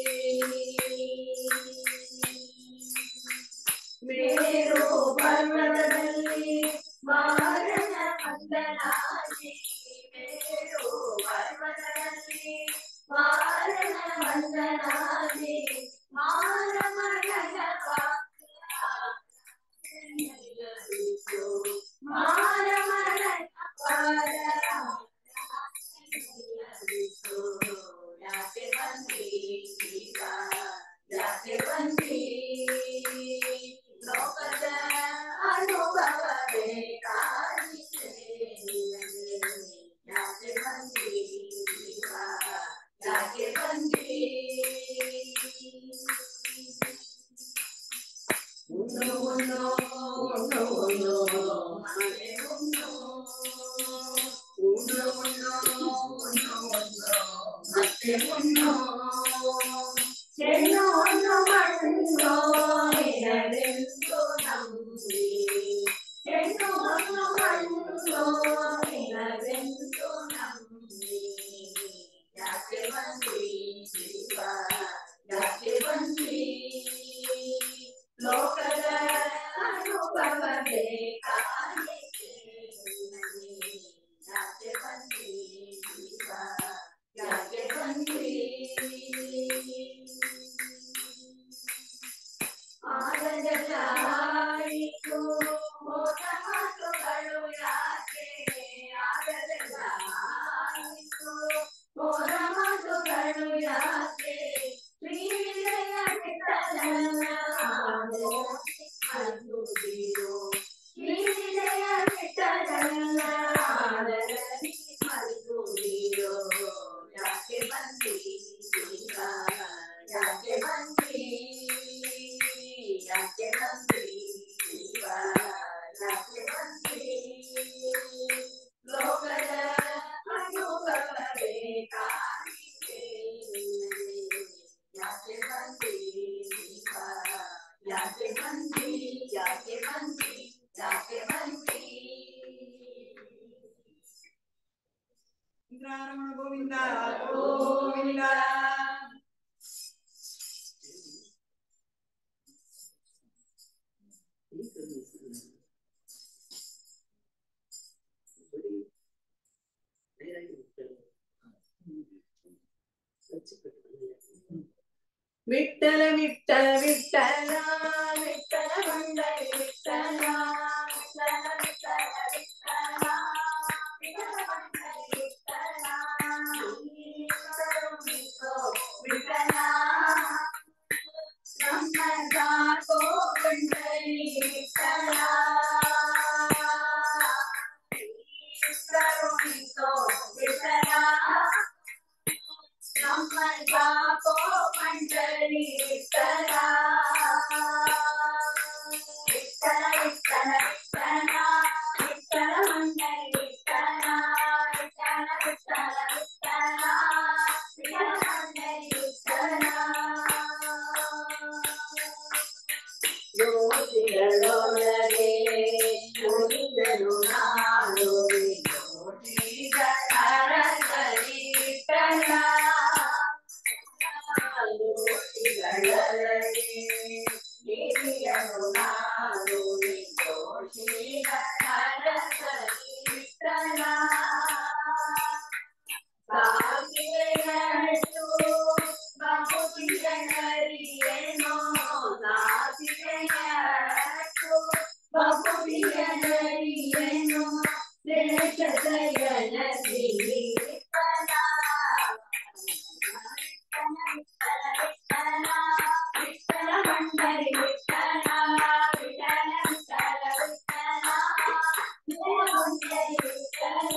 ಮೇರು ಪರ್ವತದಲ್ಲಿ ಮಾರನ ವಂದನಾಗಿ ಮೇರು ಪರ್ವತದಲ್ಲಿ ಮಾರನ ವಂದನಾಗಿ ಮಾರ ಮರಣ ಮಾರ ಮರಣ ಯಾಕೆ ಬಂದಿ ಜೀವ ಯಾಕೆ ಬಂದಿ ಲೋಕದ ಅನುಭವ ಬೇಕಾಗಿತ್ತೆ ಯಾಕೆ ಬಂದಿ ಜೀವ ಯಾಕೆ ಬಂದಿ ಉಣ್ಣು ಉಣ್ಣು ಉಣ್ಣು ಉಣ್ಣು ಮನೆ ಉಣ್ಣು ಉಣ್ಣು ಉಣ್ಣು ಉಣ್ಣು ಉಣ್ಣು ಮತ್ತೆ ಉಣ್ಣು ಹೆಣ್ಣು ಉಣ್ಣು ಮಣ್ಣು ನಿನಗೆಂದು ನಂಬಿ ಹೆಣ್ಣು ಉಣ್ಣು ಮಣ್ಣು ನಿನಗೆಂದು ನಂಬಿ ಯಾಕೆ ಬಂದಿ ಜೀವ ಯಾಕೆ ಬಂದಿ ಲೋಕದ ಅನುಭವ ಬೇಕಾಗಿತ್ತೆ ಯಾಕೆ ಬಂದಿ ಜೀವ ಯಾಕೆ ಬಂದಿ ಆಗದಲಾಯಿತು ಮೋಸ ಮಾತುಗಳು ಯಾಕೆ ಆಗದಲಾಯಿತು ಮೋಸ ಮಾತುಗಳು ಯಾಕೆ ಪ್ರೀತಿಯ ಕಿತ್ತನ ಮರುದಿರೋ ಪ್ರೀತಿಯ ಕಿತ್ತನ ಮರುದಿರೋ ಯಾಕೆ ಬಂದಿ ಜೀವ ಯಾಕೆ ಬಂದಿ ಯಾಕೆ ಬಂದಿ ಜೀವ ಯಾಕೆ ಬಂದಿ ಲೋಕದ ಅನುಭವ ಬೇಕಾಗಿತ್ತೆ ಯಾಕೆ ಬಂದಿ ಜೀವ ಯಾಕೆ ಬಂದಿ ಯಾಕೆ ಬಂದಿ ಯಾಕೆ ಬಂದಿ ಇಂದ್ರಾರಮಣ ಗೋವಿಂದ ಗೋವಿಂದ ವಿಠಲ ವಿಠಲ ವಿಠಲ ವಿಠಲ ಮಂಡಳಿ ವಿಠಲ ವಿಠಲ ವಿಠಲ ವಿಠಲ ವಿಠಲ ಮಂಡಳಿ ವಿಠಲ ಕರುಣಿಸೋ ವಿಠಲ ನಮ್ಮ ಸಾಕೋ ಮಂಡಳಿ ವಿಠಲ ಕರುಣಿಸೋ ವಿಠಲ ನಮ್ಮ ಸಾಕೋ ಮಂಡಳಿ ವಿಠಲ ವಿಠಲ ವಿಠಲ ವಿಠಲ ವಿಠಲ ಮಂಡಳಿ ವಿಠಲ ವಿಠಲ ವಿಠಲ ವಿಠಲ ವಿಠಲ ಮಂಡಳಿ ವಿಠಲ ಯೋಗಿಗಳೊಳಗೆ ಯೋಗಿಗಳು ನಾನು ಯೋಗಿಗಳ ಹರಸರಿ ವಿಠಲ ಯೋಗಿಗಳೊಳಗೆ ಹಿರಿಯರು ನಾನು ಯೋಗಿಗಳ ಹರಸರಿ ವಿಠಲ ಸಾಗಿವೆಯಷ್ಟು ಬಹುಬಿಯನರಿಯೇನೋ ಸಾಗಿವೆಯಷ್ಟು ಬಹುಬಿಯನರಿಯೇನೋ ದೇಶದಯನದಿ ವಿಠಲ ವಿಠಲ ವಿಠಲ ವಿಠಲ ಮಂಡಳಿ ವಿಠಲ ವಿಠಲ ವಿಠಲ ವಿಠಲ ಮಂಡಳಿ ವಿಠಲ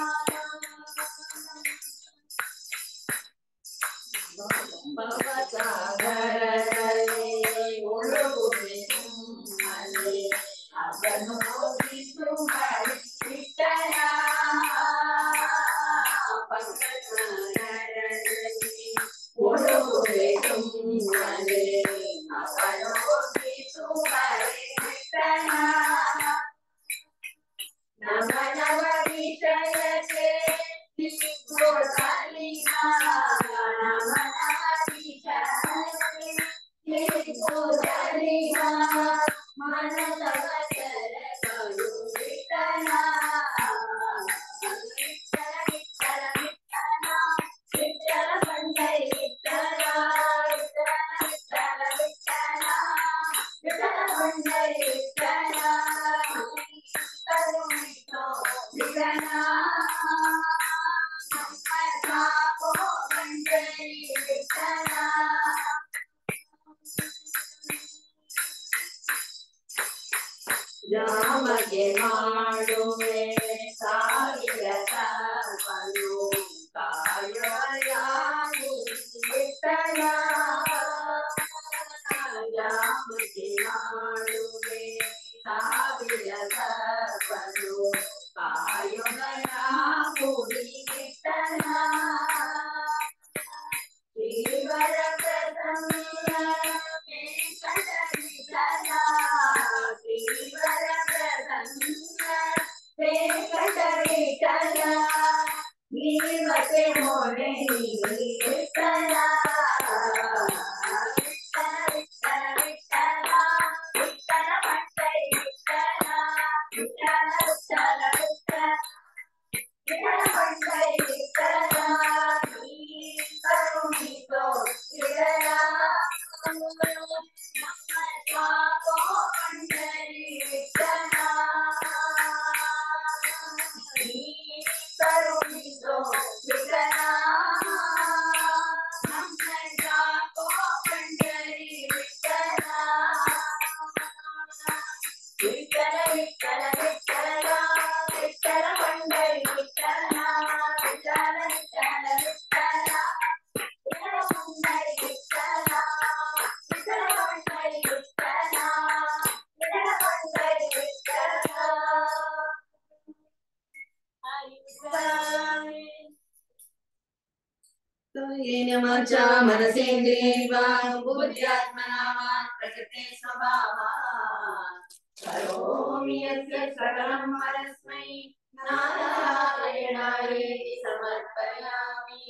ಭವಸಾಗರದಲ್ಲಿ ಮುಳುಗುವೆ ಸುಮ್ಮನೆ ಅವನು ಹೋಗಿಸುವಳು ವಿಠಲ ಭವಸಾಗರದಲ್ಲಿ ಮುಳುಗುವೆ ಸುಮ್ಮನೆ ಅವನು ಹೋಗಿಸುವಳು ವಿಠಲ ನವ ನವ ವಿಷಯಕ್ಕೆ ಸಿಕ್ಕೋದಲಿಗ ನವ ನವ ವಿಷಯಕ್ಕೆ ಸಿಕ್ಕೋದಲಿಗ ಮನದವ ಚರಗಳು ವಿಠಲ ವಿಠಲ ವಿಠಲ ವಿಠಲ ವಿಠಲ ಮಂಡಳಿ ವಿಠಲ ವಿಠಲ ವಿಠಲ ವಿಠಲ ವಿಠಲ ಮಂಡಳಿ ವಿಠಲ ಕರುಣಿಸೋ ವಿಠಲ ನಮ್ಮ ಸಾಕೋ ಮಂಡಳಿ ವಿಠಲ ರಾಮಗೆ ಮಾಡುವೆ ಸಾವಿರ ತಪನು ಕಾಯಯಾಗಿ ವಿಠಲ ರಾಮಗೆ ಮಾಡುವೆ ಸಾವಿರ ತಪನು ಕಾಯಯಾಗಿ ವಿಠಲ ಶ್ರೀವರ ಪ್ರಸನ್ನ ವೆಂಕಟ ವಿಠಲ ಶ್ರೀವರ ಪ್ರಸನ್ನ ವೆಂಕಟ ವಿಠಲ ನೀವತೆ ಮೊರೆ ವಿಠಲ ವಿಠಲ ವಿಠಲ ವಿಠಲ ವಿಠಲ ಮಂಡಳಿ ವಿಠಲ ವಿಠಲ ವಿಠಲ ವಿಠಲ ವಿಠಲ ಮಂಡಳಿ ವಿಠಲ ಕರುಣಿಸೋ ವಿಠಲ ನಮ್ಮ ಸಾಕೋ ಮಂಡಳಿ ವಿಠಲ ಕರುಣಿಸೋ ವಿಠಲ ನಮ್ಮ ಸಾಕೋ ಮಂಡಳಿ ವಿಠಲ ವಿಠಲ ವಿಠಲ ವಿಠಲ ವಿಠಲ ಮಂಡಳಿ ವಿಠಲ ವಿಠಲ ವಿಠಲ ವಿಠಲ ವಿಠಲ ಮಂಡಳಿ ವಿಠಲ ವಿಠಲ ಮಂಡಳಿ ವಿಠಲ ವಿಠಲ ಮಂಡಳಿ ವಿಠಲ ಏನಮಚ ಮನಸೇಂದ್ರಿಯೈವ ಬುದ್ಧ್ಯಾತ್ಮನಾವ ಪ್ರಕೃತೆ ಸ್ವಭಾವ ಕರೋಮಿ ಯಸ್ಯ ಸಕಲಂ ಪರಸ್ಮೈ ನಾರಾಯಣಾಯೇತಿ ಸಮರ್ಪಯಾಮಿ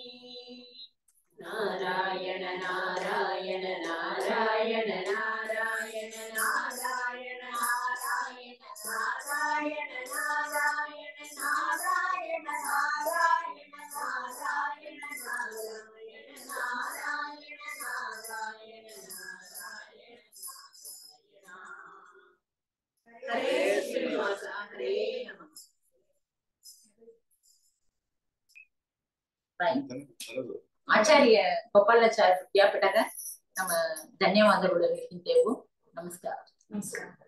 ನಾರಾಯಣ ನಾರಾಯಣ ನಾರಾಯಣ ನಾರಾಯಣ ನಾರಾಯಣ ನಾರಾಯಣ ನಾರಾಯಣ ನಾರಾಯಣ ನಾರಾಯಣ ನಾರಾಯಣ ನಾರಾಯಣ ನಾರಾಯಣ ನಾರಾಯಣ ನಾರಾಯಣ ಆಚಾರ್ಯ ಗೋಪಾಲಾಚಾರ್ಯ ವಿದ್ಯಾಪೀಠದ ನಮ್ಮ ಧನ್ಯವಾದಗಳು ಹೇಳ್ತಿದ್ದೆವು. ನಮಸ್ಕಾರ. ನಮಸ್ಕಾರ.